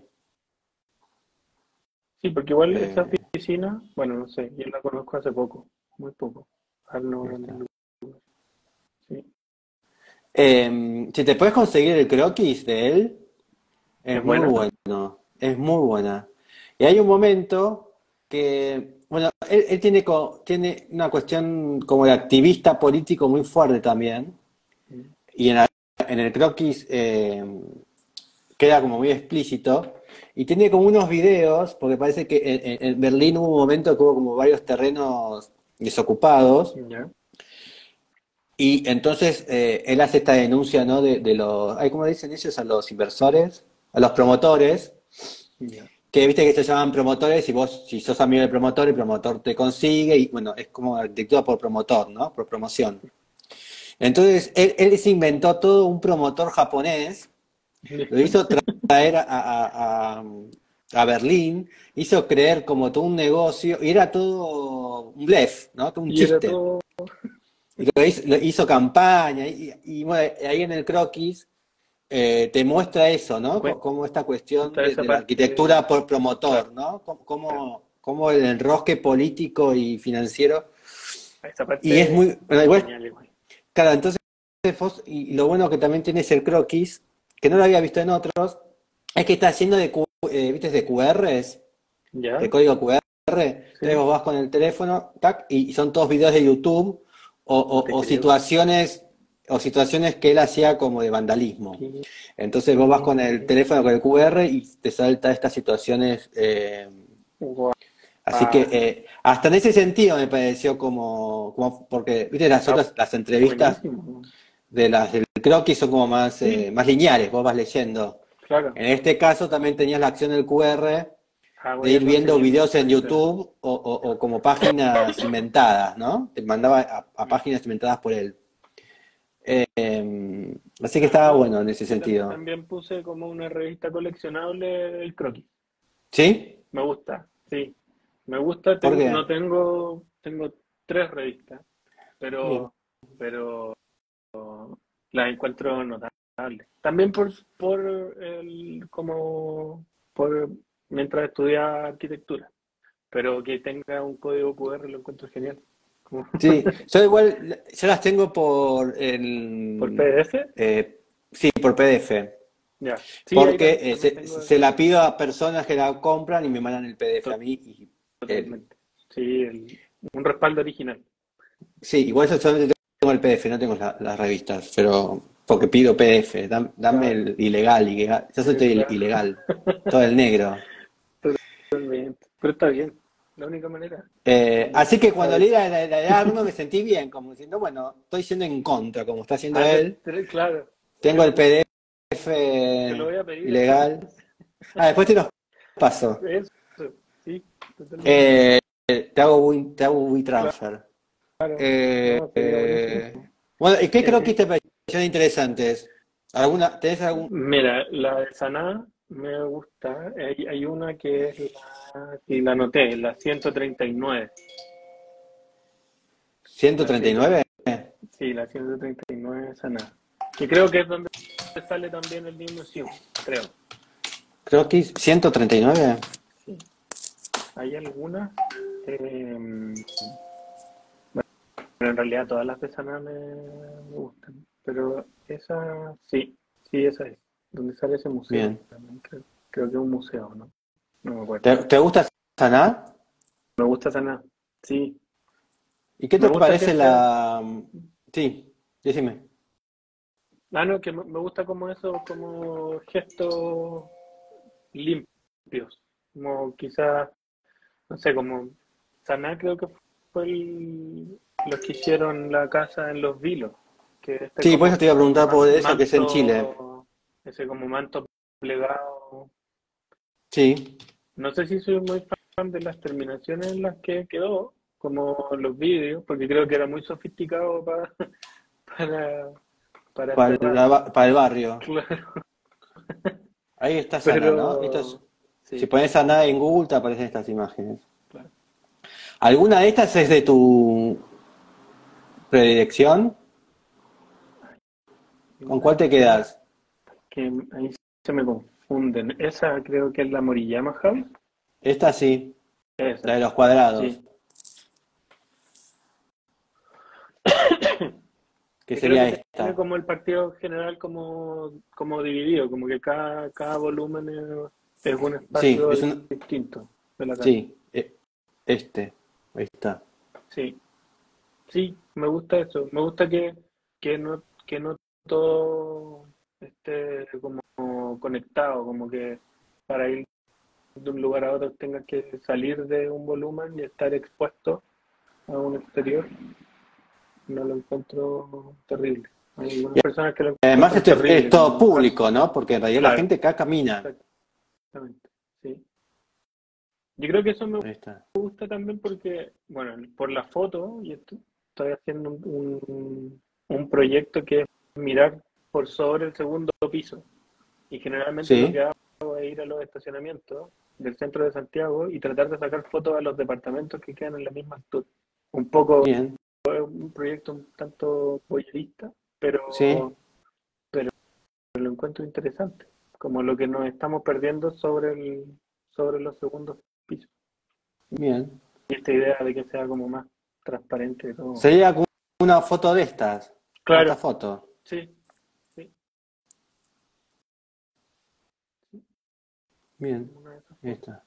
sí, porque igual esa Eh, oficina, bueno, no sé, yo la conozco hace poco, muy poco. ahí Arno en el está. lugar, sí. Si te puedes conseguir el croquis de él, ¿Es es muy buena? bueno, es muy buena. Y hay un momento que, bueno, él tiene, tiene una cuestión como de activista político muy fuerte también. Mm. Y en el croquis queda como muy explícito. Y tiene como unos videos, porque parece que en Berlín hubo un momento que hubo como varios terrenos desocupados. Ya, Y entonces él hace esta denuncia, ¿no? De los, ay, ¿cómo dicen ellos? A los inversores, a los promotores, ya. que viste que se llaman promotores y vos, si sos amigo del promotor, el promotor te consigue y bueno, es como arquitectura por promotor, ¿no? Por promoción. Entonces él se inventó todo un promotor japonés, lo hizo traer a Berlín, hizo creer como todo un negocio y era todo un blef, ¿no? Todo un Y era chiste. todo, Y lo hizo campaña y bueno, ahí en el croquis te muestra eso, ¿no? Como esta cuestión cuenta esa de la parte, arquitectura por claro, promotor, ¿no? Cómo el enrosque político y financiero. esa Y es parte muy, bueno, es igual, genial igual. claro, entonces, y lo bueno que también tiene es el croquis, que no lo había visto en otros, es que está lleno de, ¿viste? De QRs, de ¿Ya? código QR. Entonces Sí, vos vas con el teléfono, tac, y son todos videos de YouTube no te o creo. situaciones que él hacía como de vandalismo. Qué, Entonces vos vas con el qué teléfono con el QR y te salta estas situaciones. guau, Así que hasta en ese sentido me pareció porque, viste, las está otras, las entrevistas buenísimo. de las del croquis son como más, Sí, más lineales, vos vas leyendo. claro. En este caso también tenías la acción del QR de Voy a ir viendo conseguir videos en ese. YouTube o como páginas inventadas, ¿no? Te mandaba a Mm. páginas inventadas por él. Así que estaba bueno en ese Yo sentido. también puse como una revista coleccionable del croquis. ¿Sí? Me gusta, sí. Me gusta, ¿Por no qué? tengo tres revistas, Bien. pero, pero las encuentro notables. También por como por mientras estudiaba arquitectura, pero que tenga un código QR lo encuentro genial. Como Sí, yo igual, yo las tengo por PDF, sí, por PDF, ya. Sí, ahí porque también tengo se ese, la pido a personas que la compran y me mandan el PDF a mí. El, totalmente. Sí, un respaldo original. sí, igual yo solamente tengo el PDF, no tengo las revistas, pero porque pido PDF, dame Claro, el ilegal, yo soy todo claro. ilegal, todo el negro. Totalmente. Pero está bien, la única manera. Así que A cuando ver, leí la de Arno me sentí bien, como diciendo, bueno, estoy yendo en contra, como está haciendo él. claro, Tengo tres el puntos. PDF te lo voy a pedir así. ilegal. Ah, después te los paso. Eso, sí, totalmente. Te hago WeTransfer. Claro, Eh, no, sería buenísimo. eh, bueno, ¿y qué creo que Eh, te parecieron interesantes? ¿Tenés algún? Mira, la de Saná me gusta. Hay una que es y la anoté, la 139. ¿ciento La treinta y 100 nueve sí, la 139 Saná. Y creo que es donde sale también el mismo Siu, creo. Creo que 139. Sí. Hay algunas. eh, Pero en realidad todas las de Saná me gustan. Pero esa, sí, sí, esa es. Donde sale ese museo Bien. también, creo que es un museo, ¿no? No me acuerdo. ¿Te gusta Saná? Me gusta Saná, sí. ¿Y qué Me te gusta que parece sea. la? Sí, decime. Ah, no, que me gusta como eso, como gestos limpios. Como quizás, no sé, como Saná creo que fue los que hicieron la casa en Los Vilos. Que Sí, por eso como te iba a preguntar por eso, que es en Chile. manto, ese como manto plegado. Sí. No sé si soy muy fan de las terminaciones en las que quedó, como los vídeos, porque creo que era muy sofisticado para, para Para este barrio. para el barrio. Claro, Ahí está Saná, ¿no? pero Si sí, pones Saná en Google te aparecen estas imágenes. claro. ¿Alguna de estas es de tu predilección? Y ¿Con una cuál te de esas quedas? que ahí se me confunden. Esa creo que es la Moriyama House. Esta sí, la Esa, de los cuadrados, sí. que Que creo sería que tiene esta. como el partido general como dividido, como que cada volumen es un Sí, espacio distinto de la casa. sí, este, ahí está. Sí, sí, me gusta eso. Me gusta que no todo esté como conectado, como que para ir de un lugar a otro tengas que salir de un volumen y estar expuesto a un exterior. No lo encuentro terrible. Hay algunas personas que lo Además encuentran esto es terrible, todo como, público, ¿no? Porque en realidad la claro, gente acá camina. exactamente, sí. Yo creo que eso me Ahí está. gusta también porque, bueno, por la foto, y estoy haciendo un proyecto que es mirar por sobre el segundo piso. Y generalmente lo que Sí, hago es ir a los estacionamientos del centro de Santiago y tratar de sacar fotos a los departamentos que quedan en la misma altura. Un poco bien, un proyecto un tanto voyerista, sí, pero lo encuentro interesante, como lo que nos estamos perdiendo sobre los segundos pisos. bien. Y esta idea de que sea como más transparente y todo. Sería como una foto de estas, como esta Claro, foto. sí, sí, sí, Bien, como una de esas ahí fotos. está.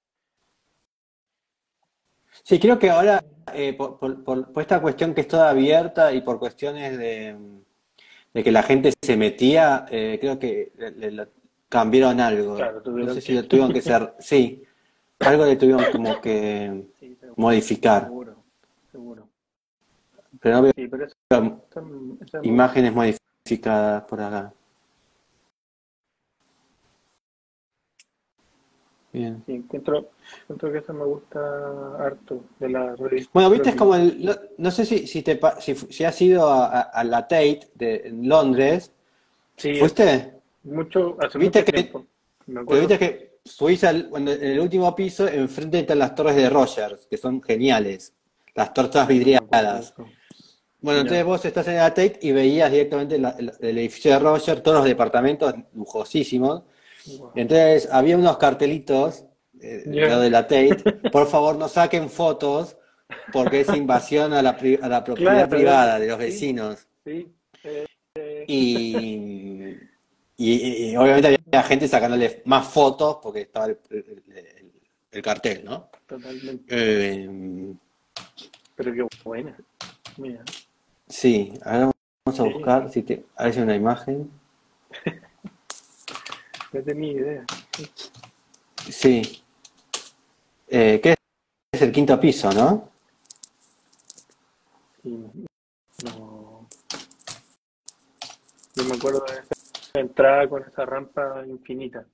Sí, creo que ahora, por esta cuestión que es toda abierta y por cuestiones de que la gente se metía, creo que cambiaron algo. Claro, No tuvieron sé si que... lo tuvieron que ser, sí, algo le tuvieron como que Sí, modificar. seguro, seguro. Pero no Sí, pero veo esa me gusta. imágenes modificadas por acá. Bien. Sí, encuentro que esa me gusta harto de la revista Bueno, viste, es Croquis. como no sé si has ido a la Tate en Londres. Sí, ¿Fuiste? hace Viste mucho que, tiempo. Me pero acuerdo. viste que subís en el último piso, enfrente están las torres de Rogers, que son geniales. Las torres No me acuerdo de vidriadas. eso. Bueno, entonces Ya. vos estás en la Tate y veías directamente el edificio de Rogers, todos los departamentos lujosísimos. Wow. Entonces había unos cartelitos del lado Ya. de la Tate, por favor no saquen fotos porque es invasión a la propiedad Claro, privada eso. de los Sí, vecinos. sí. Y, y obviamente había gente sacándole más fotos porque estaba el cartel, ¿no? Totalmente. Eh, Pero qué buena. Mira. sí, ahora vamos a Sí, buscar a ver si hay una imagen. no tenía idea. Sí, ¿qué es el quinto piso, no? Sí, no. Yo me acuerdo de esa. entrada con esa rampa infinita.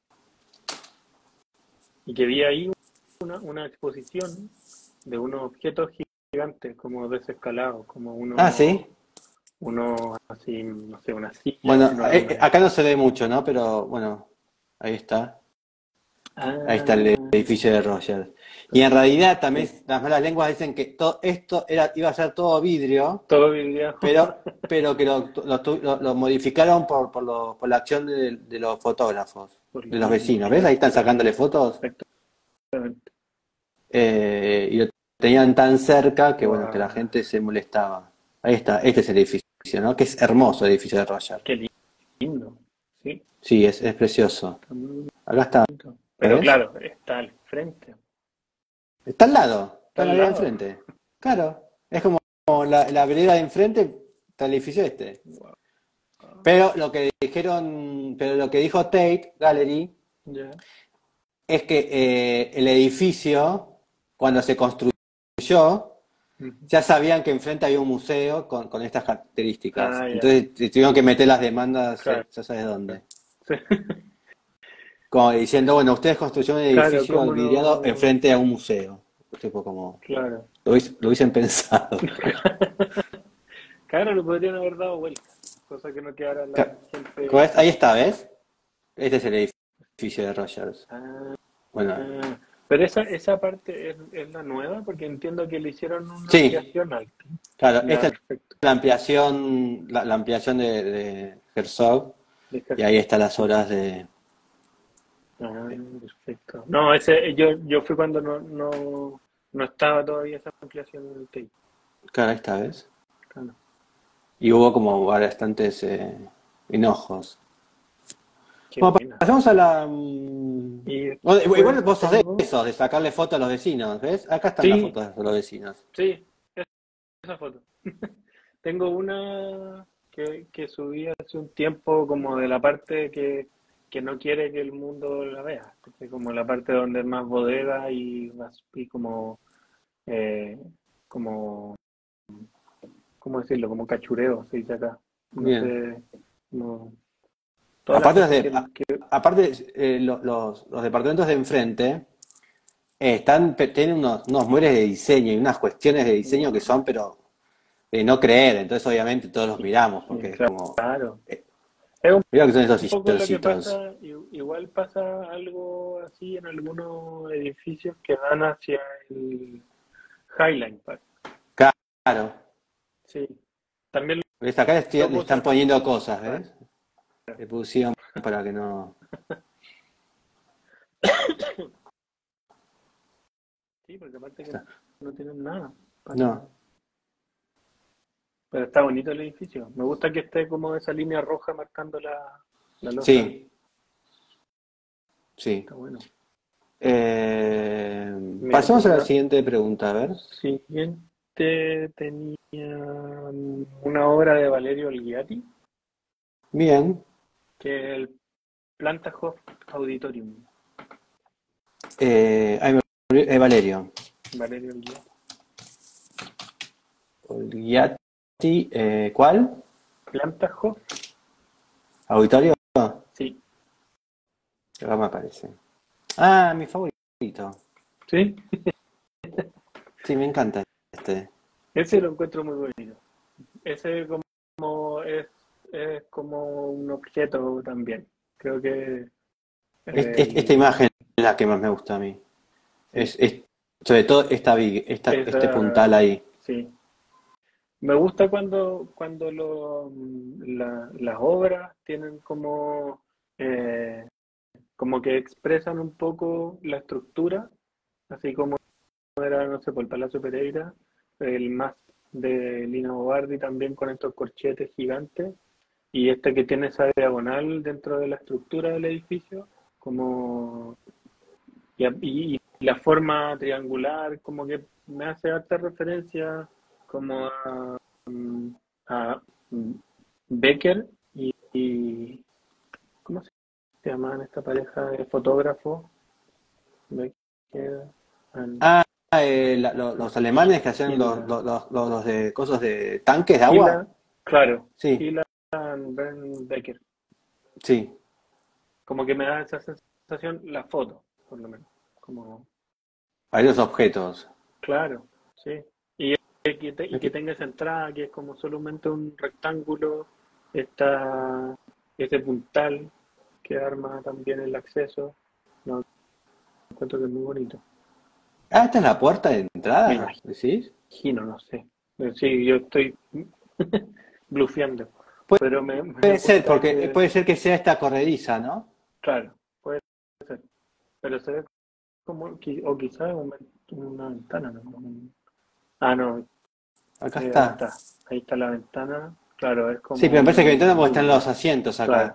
Y que vi ahí una exposición de unos objetos gigantes, como desescalados, como Ah, sí. uno así, no sé, una silla Bueno, enorme. acá no se ve mucho, ¿no? Pero bueno, ahí está. Ahí está el Ah, edificio de Rogers. Y en realidad también sí, las malas lenguas dicen que todo esto iba a ser todo vidrio, todo vidriado. pero que lo modificaron por la acción de los fotógrafos, Por de los los mismos, vecinos. ¿Ves? Ahí claro. están sacándole fotos. Exactamente. Y lo tenían tan cerca que bueno, que la Wow, gente se molestaba. Ahí está, este es el edificio, ¿no? Que es hermoso el edificio de Rogers. qué lindo. Sí, Sí, es precioso. está muy Acá está, bonito. Pero ¿ves? claro, está al frente, Está al lado, está está en la al vereda de lado. enfrente. Claro, es como la vereda de enfrente, está el edificio este. Wow. Pero lo que dijo Tate Gallery Ya. es que el edificio, cuando se construyó, Ujú. ya sabían que enfrente había un museo con estas características. Ah, ya, Entonces tuvieron que meter las demandas, claro. ya sabes dónde. Sí. Como diciendo, bueno, ustedes construyeron un Claro, edificio cómo vidriado no. enfrente a un museo. Tipo como, Claro. lo hubiesen pensado. Claro, lo podrían haber dado vuelta, cosa que no quedara la Ca- gente. Ahí está, ¿ves? Este es el edificio de Rogers. Ah, Bueno, pero esa parte es la nueva, porque entiendo que le hicieron una sí, ampliación alta. claro, Ya, esta es perfecto. la ampliación de Herzog, y ahí Descanso. están las horas de... Ah, perfecto. No, ese, yo fui cuando no estaba todavía esa ampliación en el tape. Claro, ahí está, ¿ves? Claro. Y hubo como bastantes enojos. Qué Bueno, buena. pasamos a la... Y bueno, después igual vos sos de tengo. esos, de sacarle fotos a los vecinos, ¿ves? Acá están las Sí, fotos de los vecinos. sí, esa foto. Tengo una que subí hace un tiempo como de la parte que no quiere que el mundo la vea. ¿Cachai? Como la parte donde es más bodega y como, eh, como, ¿cómo decirlo? Como cachureo, se dice acá. No Bien. sé, como toda la Aparte, gente que aparte los departamentos de enfrente tienen unos muebles de diseño y unas cuestiones de diseño que wow, son, pero de no creer. Entonces, obviamente, todos los miramos, porque es como. claro. Es Mira que son esos un poco lo que silloncitos. pasa, igual pasa algo así en algunos edificios que dan hacia el Highline Park. Claro. Sí, también ¿Ves? Acá lo le puedo están sacar. poniendo cosas, Claro. ¿ves? Le pusieron para que no. Sí, porque aparte que no tienen nada. No. Pero está bonito el edificio. Me gusta que esté como esa línea roja marcando la losa. Sí, sí. Está bueno. Mira, Pasemos a la tengo siguiente pregunta, a ver. siguiente, tenía una obra de Valerio Olgiati, Bien. que es el Plantahoff Auditorium. Ahí Valerio. Valerio Olgiati. Olgiati, ¿cuál? Plantahoff, ¿Auditorio? sí. Acá me aparece. Ah, mi favorito. Sí, Sí, me encanta este. ese lo encuentro muy bonito. Ese como es como un objeto también. Creo que Esta el, imagen es la que más me gusta a mí. sí, Es sobre todo este puntal esa, ahí. sí. Me gusta cuando las obras tienen eh, como que expresan un poco la estructura, así como era, no sé, por el Palacio Pereira, el MAS de Lina Bobardi también con estos corchetes gigantes, y este que tiene esa diagonal dentro de la estructura del edificio, como y la forma triangular, como que me hace harta referencia como a Becker y ¿cómo se llaman esta pareja de fotógrafos? Becker and Ah, los alemanes que hacían Hilla. los de cosas de tanques de agua. Hilla, claro, Sí, Hilla and Bernd Becker. Sí, Como que me da esa sensación la foto, por lo menos. Como, varios objetos. claro, sí. Y que tenga esa entrada que es como solamente un rectángulo, está ese puntal que arma también el acceso. No, encuentro que es muy bonito. Ah, esta es la puerta de Me entrada, ¿decís? imagino, no sé. Sí, yo estoy blufeando, pero me Puede ser, gusta porque que, puede ser que sea esta corrediza, ¿no? claro, puede ser, pero se ve como, o quizás una ventana, ¿no? Ah, no, Acá ahí está. está, ahí está la ventana, claro, es Sí, como pero me parece que ventana porque están un, los asientos claro, acá.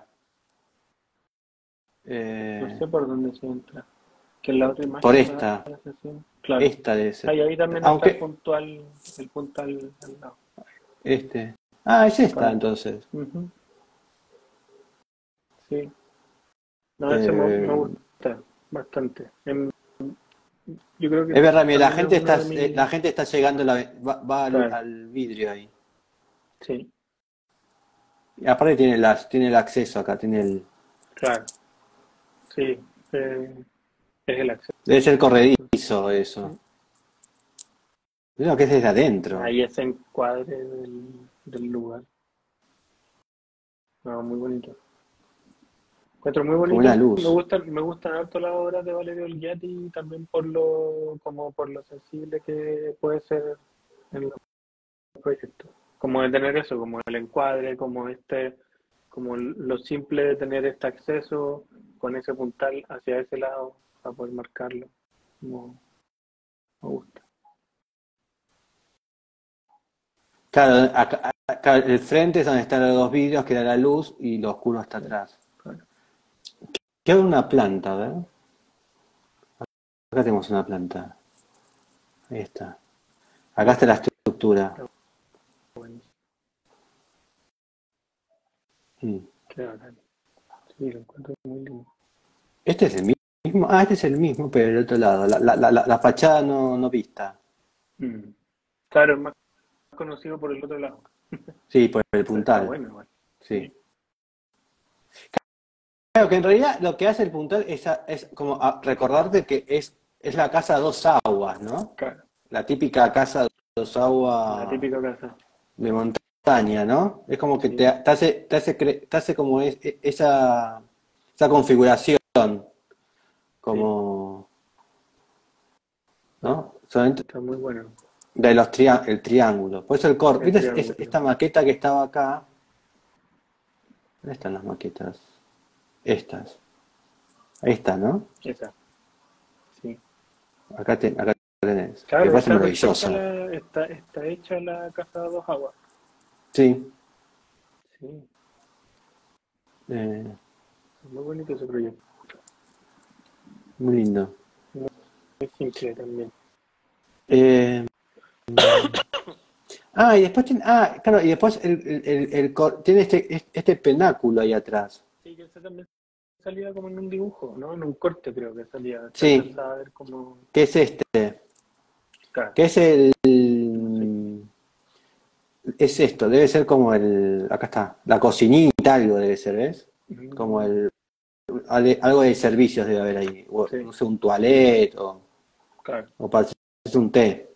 no Eh, sé por dónde se entra, que en la otra por imagen me da esta. la sensación, claro, Esta debe ser. ahí también está Aunque, el puntal al lado, este. Ah, es esta claro, entonces. ujú, sí, no, ese me Eh, gusta bastante. Yo creo que es verdad, mira, también es uno de la mis, gente está llegando, va claro, al vidrio ahí. sí, Y aparte tiene el acceso acá, tiene el. claro, sí, es el Debe ser acceso. corredizo eso. Sí. Creo que es desde adentro. Ahí ese encuadre del lugar. No, muy bonito. Encuentro muy Como una bonito. luz. Me gustan harto las obras de Valerio Olgiati también por lo, como por lo sensible que puede ser en los proyectos. Como de tener eso, como el encuadre, como como lo simple de tener este acceso con ese puntal hacia ese lado para poder marcarlo. Como me gusta. Claro, acá el frente es donde están los dos vidrios, que da la luz, y lo oscuro está Sí, atrás. claro. Queda una planta, a ver. Acá tenemos una planta. Ahí está. Acá está la estructura. Está buenísimo. Mm. Qué bacán. Sí, lo encuentro muy lindo. Este es el mismo. Ah, este es el mismo, pero del otro lado. La fachada no vista. Mm. Claro, es más conocido por el otro lado, Sí, por el pero está puntal. bueno igual. Sí. Sí, Claro que en realidad lo que hace el puntal es como recordarte que es la casa a dos aguas, ¿no? claro, La típica casa a dos la aguas típica casa. de montaña, ¿no? Es como que Sí, te hace como esa configuración, sí, como, ¿no? Solamente está muy bueno de el triángulo. Por eso el ¿viste triángulo. esta maqueta que estaba acá? ¿Dónde están las maquetas? Estas. Ahí está, ¿no? Esa, sí. Acá tenés. Me Claro, parece está perfecta maravillosa. está hecha la casa de dos aguas. Sí. Sí, eh, muy bonito ese proyecto. muy lindo. Muy, muy simple también. Eh, y después tiene, claro, y después tiene este penáculo ahí atrás. Sí, que ese también salía como en un dibujo, ¿no? En un corte creo que salía. Se Sí, alcanzaba a ver como, que es este, claro, que no sé. es esto, debe ser como acá está, la cocinita, algo debe ser, ¿ves? Como Mm, algo de servicios debe haber ahí, o, sí, no sé, un toilet, claro, o para hacerse un té.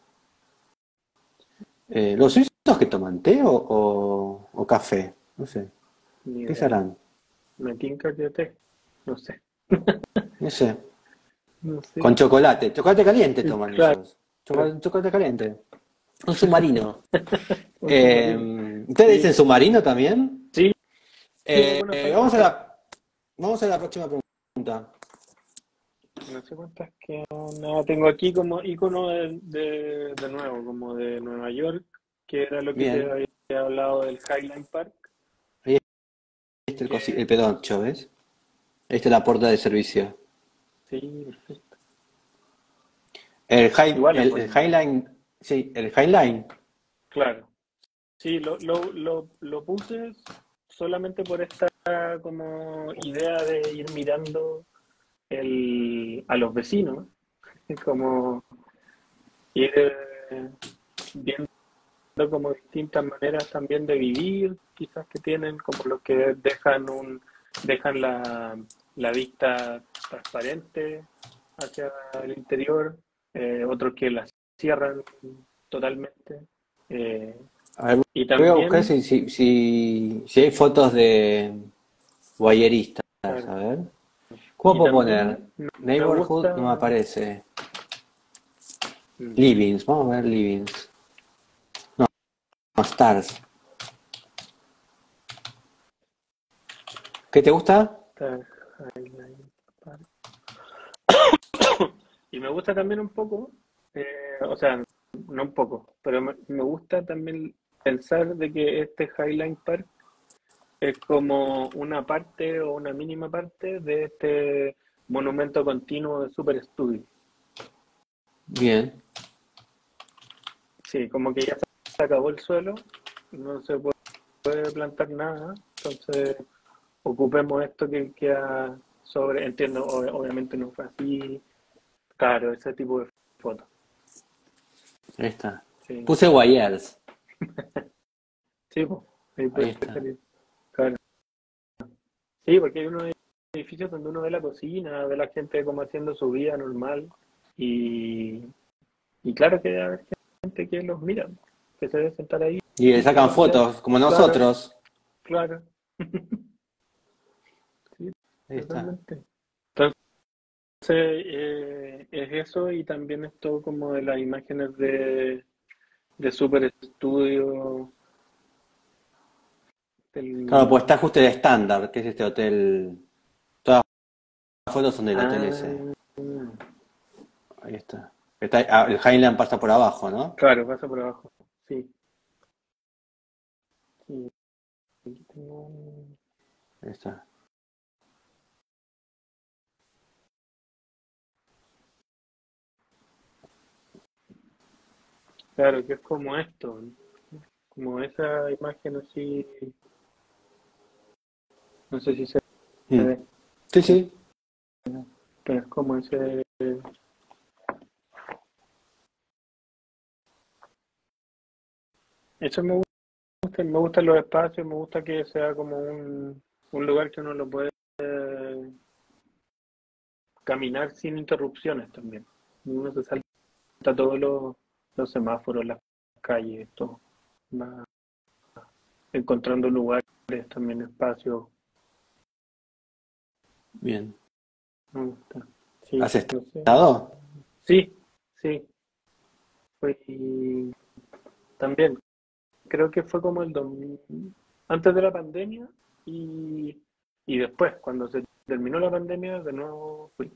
¿Los suizos que toman té o café? No sé, ni ¿qué idea. serán? Me tinca que té, no sé. No sé. No sé. Con chocolate, chocolate caliente toman Claro, ellos. Chocolate caliente. Un submarino. un submarino. ¿Ustedes Sí, dicen submarino también? sí, sí, algunas Vamos a palabras. vamos a la próxima pregunta. No sé cuántas que nada, tengo aquí como icono de nuevo, como de Nueva York, que era lo que te Bien, había hablado del Highline Park, ahí está el que pedoncho, ¿ves? Ahí está la puerta de servicio. sí, perfecto. Igual es El bonito, Highline, sí, el Highline. claro. Sí, lo puse solamente por esta como idea de ir mirando a los vecinos, como ir viendo como distintas maneras también de vivir, quizás que tienen, como los que dejan dejan la vista transparente hacia el interior, otros que la cierran totalmente. Eh, A ver, y voy a buscar también, si hay fotos de guayeristas. claro, A ver. ¿Cómo y puedo poner? también me Neighborhood no me gusta, aparece. mm, Livings, vamos a ver Livings. No, Stars. ¿Qué te gusta? Star Highline Park. Y me gusta también un poco, o sea, no un poco, pero me gusta también pensar de que este Highline Park es como una parte o una mínima parte de este monumento continuo de Super Studio. Bien, Sí, como que ya se acabó el suelo, no se puede plantar nada, entonces ocupemos esto que queda sobre, entiendo, obviamente no fue así, claro, ese tipo de fotos. ahí está. Sí, Puse Guayers. sí, pues, ahí Ahí puede está. salir. Claro. Sí, porque hay unos edificios donde uno ve la cocina, ve la gente como haciendo su vida normal y, y claro que debe haber gente que los mira, que se debe sentar ahí Y le y sacan mirar. fotos, como Claro, nosotros. claro. Sí, Ahí está. totalmente. Entonces, es eso y también esto como de las imágenes de Super Studio, Claro, pues del... está justo el estándar, que es este hotel. Todas las fotos son del hotel ese. Ah, Ahí está. El Highland pasa por abajo, ¿no? claro, pasa por abajo. Sí, sí. Aquí tengo Ahí está. claro, que es como esto, ¿no? Como esa imagen así, no sé si se Mm. ve, Sí, sí. pero es como ese, eso me gustan los espacios, me gusta que sea como un lugar que uno lo puede caminar sin interrupciones también. Uno se salta todos los semáforos, las calles, todo. Va encontrando lugares, también espacios, Bien. me gusta. Sí, ¿Has no sé. estado? Sí, sí, fue también. Creo que fue como antes de la pandemia y, y después, cuando se terminó la pandemia, de nuevo fui.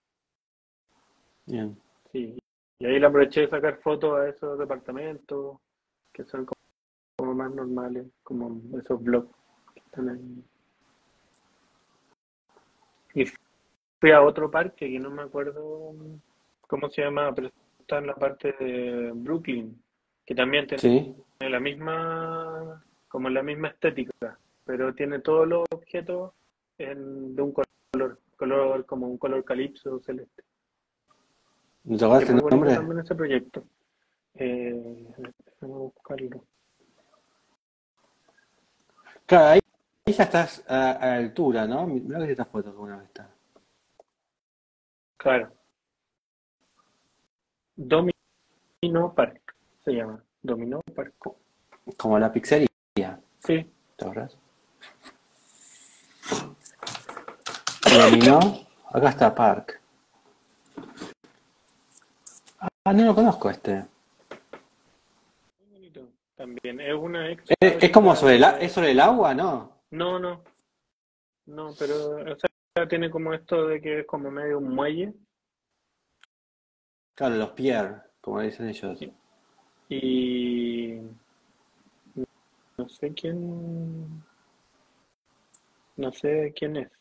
Bien. Sí. Y ahí le aproveché de sacar fotos a esos departamentos que son como más normales, como esos blogs que están ahí. Y fui a otro parque que no me acuerdo cómo se llama, pero está en la parte de Brooklyn, que también tiene Sí. la misma, como la misma estética, pero tiene todos los objetos de un color como un color calipso celeste. ¿No te Que es acuerdas muy el bonito nombre? también ese proyecto. Déjame buscarlo. Claro, ahí ya estás a la altura, ¿no? Mirá que esta foto alguna vez está. Claro, Domino Park se llama. Domino Park. Como la pizzería, Sí, ¿te acuerdas? Dominó. Acá está Park. Ah, no lo conozco este. muy bonito. También es una ex Es como fábrica es de... sobre el agua, ¿no? No, no, no, pero o sea, tiene como esto de que es como medio un muelle Claro, los pier, como dicen ellos. y no sé quién, no sé quién es.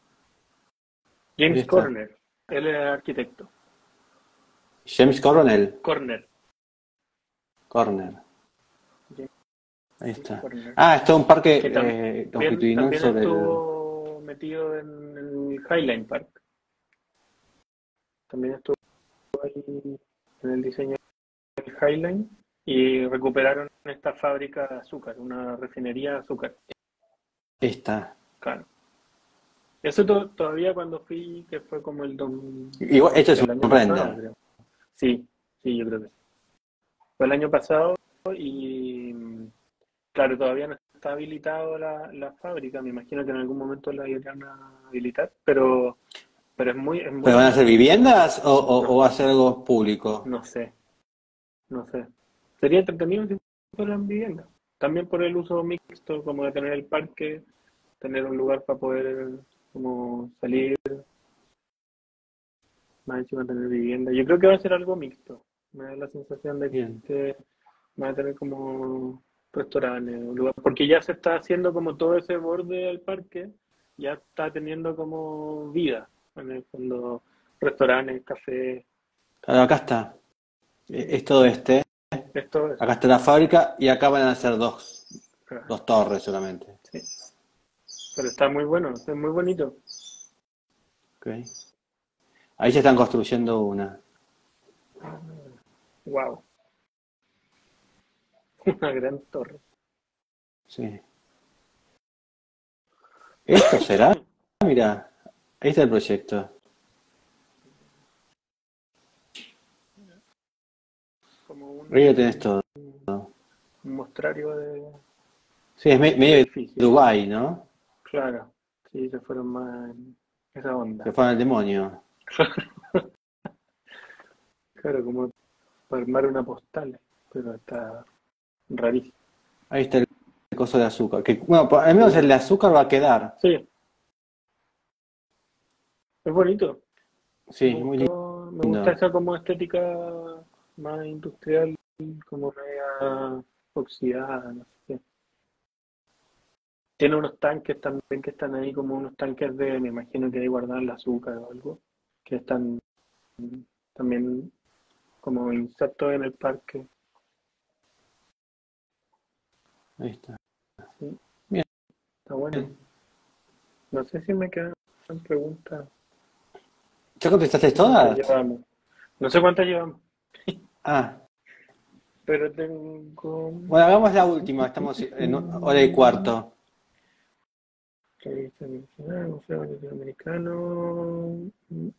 Ahí James está. Corner, él es arquitecto. James Coronel. Corner, Corner. James Ahí está. Corner, Ah, esto es un parque que longitudinal también sobre el... estuvo metido en el Highline Park, también estuvo ahí en el diseño del Highline y recuperaron esta fábrica de azúcar, una refinería de azúcar. Esta. Claro. Eso todavía cuando fui, que fue como Igual, esto es el un año pasado, render. creo. Sí, sí, yo creo que sí. Fue el año pasado y claro, todavía no está habilitado la fábrica. Me imagino que en algún momento la irán a habilitar, pero es ¿Pero van a ser muy, viviendas no o va a sé, ser algo público? no sé, no sé. Sería entretenido si fueran viviendas. También por el uso mixto, como de tener el parque, tener un lugar para poder como salir, más encima tener vivienda. Yo creo que va a ser algo mixto. Me da la sensación de Bien. que va a tener como restaurantes, un lugar, porque ya se está haciendo como todo ese borde del parque, ya está teniendo como vida, en el fondo, restaurantes, cafés, Claro, acá está. sí, Es todo este. es todo eso. Acá está la fábrica y acá van a ser Ah, dos torres solamente. sí, pero está muy bueno, es muy bonito. Ok. Ahí se están construyendo una. Wow, una gran torre. Sí. ¿Esto será? Mira, ahí está el proyecto. Como Ahí lo tenés todo. un mostrario Sí, es de medio edificio. Dubái, ¿no? Claro, sí, se fueron más en esa Se onda. fueron al demonio. Claro, como para armar una postal, pero está rarísimo. Ahí está el coso de azúcar. Que, bueno, al menos el Sí, de azúcar va a quedar. sí, es bonito. Sí, muy Me gusta lindo. esa como estética más industrial, como media oxidada, no sé qué. Tiene unos tanques también que están ahí como unos tanques me imagino que ahí guardan el azúcar o algo, que están también como insertos en el parque. Ahí está. Sí, Bien. está bueno. No sé si me quedan preguntas. ¿Ya contestaste ¿Cuántas todas? llevamos? No sé cuántas llevamos, Ah, pero tengo bueno, hagamos la última. Estamos en hora y cuarto. revista nacional, Museo Latinoamericano.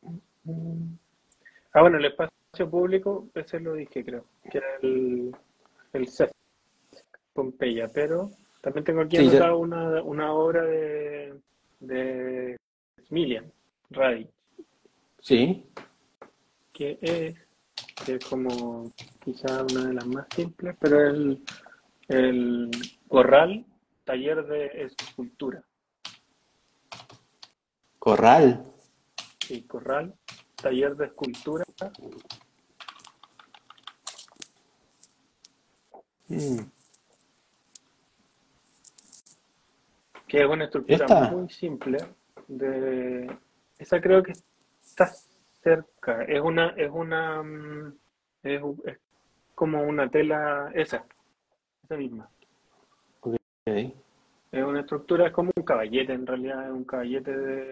Ah, bueno, el espacio público, ese lo dije, creo, que era el CEF Pompeya, pero también tengo aquí Sí, anotado una obra de Smilian Radic, sí. que es como quizá una de las más simples, pero es el Corral, taller de escultura. Corral. Sí, Corral, taller de escultura, Mm. que es una estructura ¿Esta? muy simple. De, esa creo que está cerca. Es como una tela, esa misma. Ok. Es una estructura, es como un caballete, en realidad es un caballete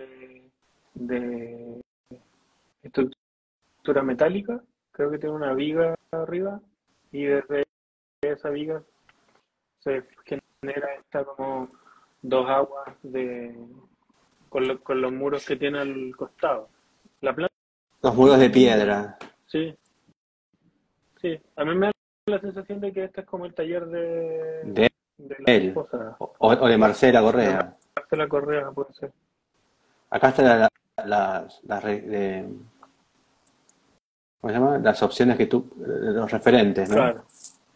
de estructura metálica. Creo que tiene una viga arriba y desde esa viga se genera esta como dos aguas con los muros que tiene al costado. La planta, Los muros de bueno, piedra. sí, sí. A mí me da la sensación de que este es como el taller De de la él. esposa, O de Marcela de Correa. Marcela Correa, puede ser. Acá están ¿cómo se llama? Las opciones que tú, los referentes, ¿no? Claro,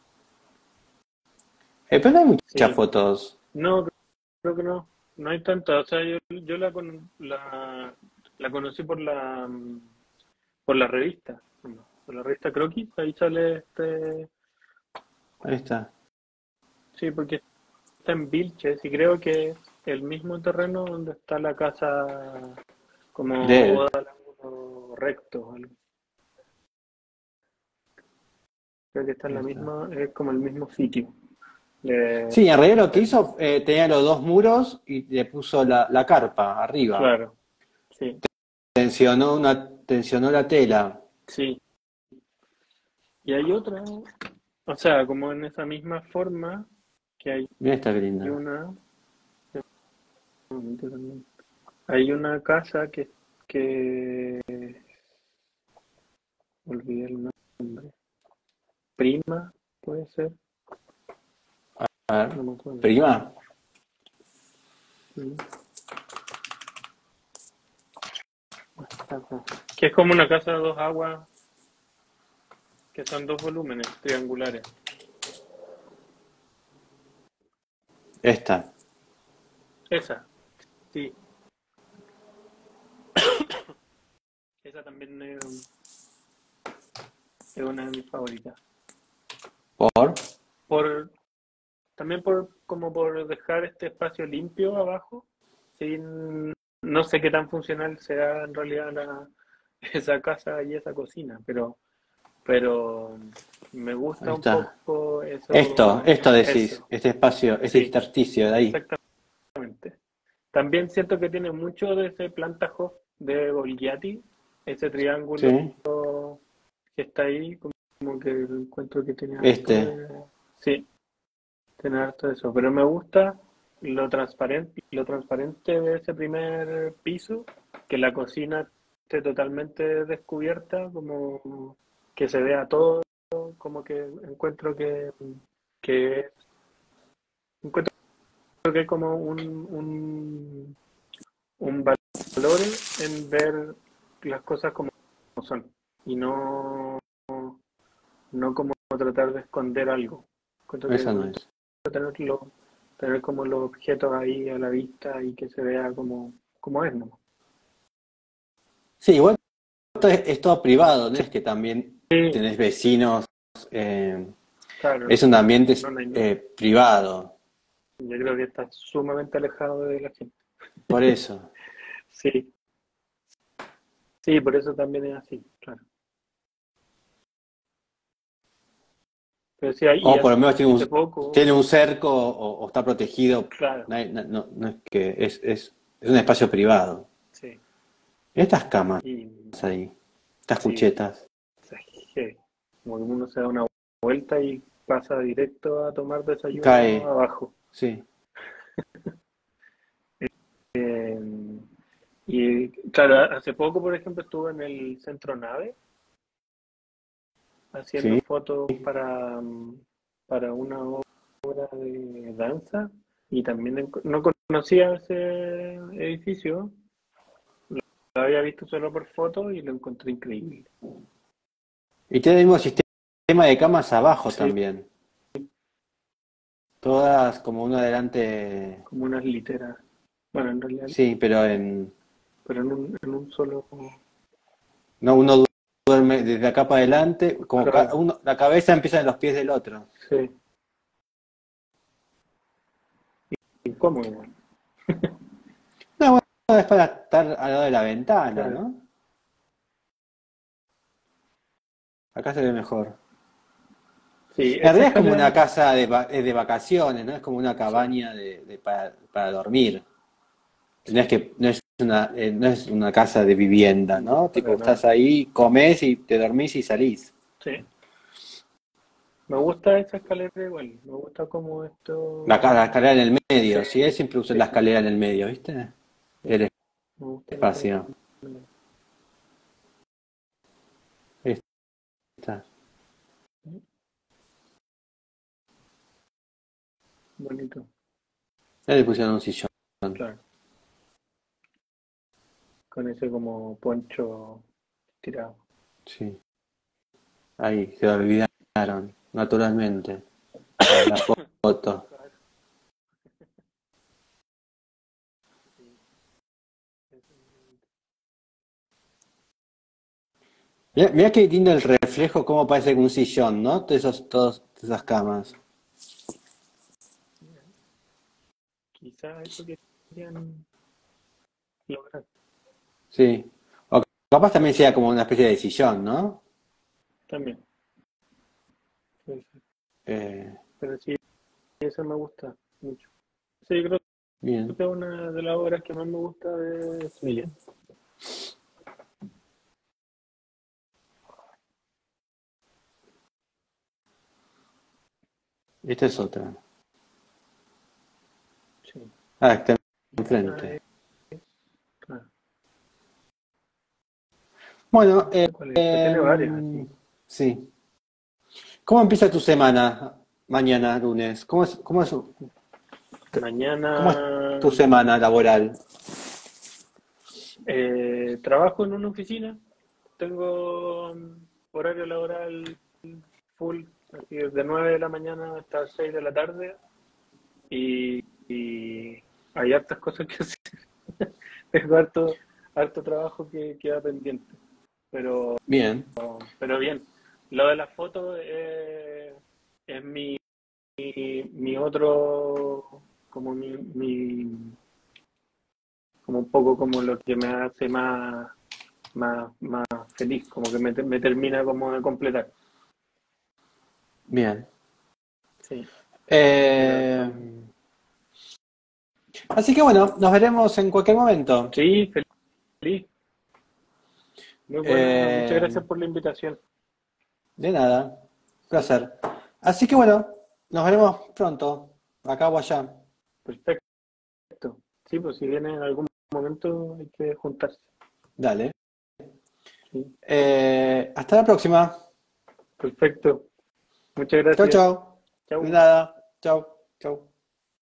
Pero no hay muchas sí. fotos. No, creo que no. No hay tanta. O sea, yo la conocí por la revista. Por la revista Croquis. Ahí sale Ahí está. Sí, porque está en Vilches y creo que es el mismo terreno donde está la casa De como él. Oda al ángulo recto. Creo que está en Ahí la está. misma, es como el mismo sitio. Sí, en realidad lo que hizo, tenía los dos muros y le puso la carpa arriba. Claro, sí, Tensionó la tela. sí. Y hay otra, o sea, como en esa misma forma que hay Mira esta qué linda. una. Hay una casa que olvidé el nombre. Prima, puede ser, A ver, no me acuerdo. prima. Mm. Que es como una casa de dos aguas, que son dos volúmenes triangulares. Esta. Esa, sí, esa también es una de mis favoritas. ¿Por? Por, también como por dejar este espacio limpio abajo, sin, no sé qué tan funcional sea en realidad esa casa y esa cocina, pero me Ahí gusta un está. poco Esto decís, eso, este espacio, este sí, intersticio de ahí. exactamente. También siento que tiene mucho de ese plantajo de Golgiati, ese triángulo Sí. que está ahí, como que encuentro que tiene harto Este. de... Sí, tiene harto de eso, pero me gusta lo transparente de ese primer piso, que la cocina esté totalmente descubierta, como que se vea todo, como que que encuentro que hay como un valor en ver las cosas como son y no como tratar de esconder algo. Encuentro que Esa me no gusta es. tener como los objetos ahí a la vista y que se vea como es, ¿no? Sí, igual esto es todo privado, no es que también Sí, tenés vecinos. eh, claro, es un ambiente no hay privado. yo creo que está sumamente alejado de la gente. Por eso. Sí, sí, por eso también es así, claro. Pero sí, y O por lo menos hace poco, tiene un cerco o está protegido. claro, No es que es un espacio privado. sí, Estas camas y ahí, estas sí, cuchetas, o sea, que como que uno se da una vuelta y pasa directo a tomar desayuno cae, abajo. sí, Eh, y claro, hace poco, por ejemplo, estuve en el Centro Nave haciendo sí. fotos para una obra de danza y también no conocía ese edificio, lo había visto solo por fotos y lo encontré increíble. Y tiene el mismo sistema de camas abajo Sí, también. Todas como uno adelante, como unas literas. Bueno, en realidad, sí, pero en, pero en un solo. no uno duerme desde acá para adelante, como Claro, la cabeza empieza en los pies del otro. sí, incómodo igual. No, bueno, es para estar al lado de la ventana, Claro. ¿no? Acá se ve mejor. Sí, En esa realidad es como escalera, una casa de vacaciones, ¿no? Es como una sí, cabaña para dormir. No es una casa de vivienda, no, ¿no? Tipo, para estás nada. ahí, comés y te dormís y salís. Sí, me gusta esa escalera igual, me gusta como esto, La escalera en el sí, medio, sí, él siempre usa sí, la escalera en el medio, ¿viste? sí, El me gusta la escalera. espacio. Ahí está. Bonito, Ya le pusieron un sillón. claro, con ese como poncho tirado. Sí. Ahí, se olvidaron, naturalmente. La foto. Claro, sí, eso es bonito. Mirá qué lindo el reflejo, cómo parece un sillón, ¿no? Todas esas camas. Ya, quizá eso querían lograr Sí. O capaz también sea como una especie de sillón, ¿no? también, puede ser. Eh, Pero sí, eso me gusta mucho. Sí, creo bien. que es una de las obras que más me gusta de Smiljan. Esta es otra. Sí. Ah, está Y esta enfrente. es Bueno, ¿Cuál es? Tiene varios, así. sí. ¿Cómo empieza tu semana mañana, lunes? ¿Cómo es Mañana tu semana laboral? trabajo en una oficina. Tengo horario laboral full, así desde 9 de la mañana hasta 6 de la tarde. Y hay hartas cosas que hacer. Tengo harto trabajo que queda pendiente. Pero, Bien, pero bien. Lo de las fotos es mi otro, como como un poco como lo que me hace más feliz, como que me termina como de completar. bien. Sí, pero Eh, Así que bueno, nos veremos en cualquier momento. sí, feliz, muy buena, muchas Eh, gracias por la invitación. de nada, Sí, placer. Así que bueno, nos veremos pronto, acá o allá. perfecto. Sí, pues si viene en algún momento hay que juntarse. Dale. Sí, Hasta la próxima. perfecto. Muchas Chau, gracias. chau. De Chau. nada. Chau, chau.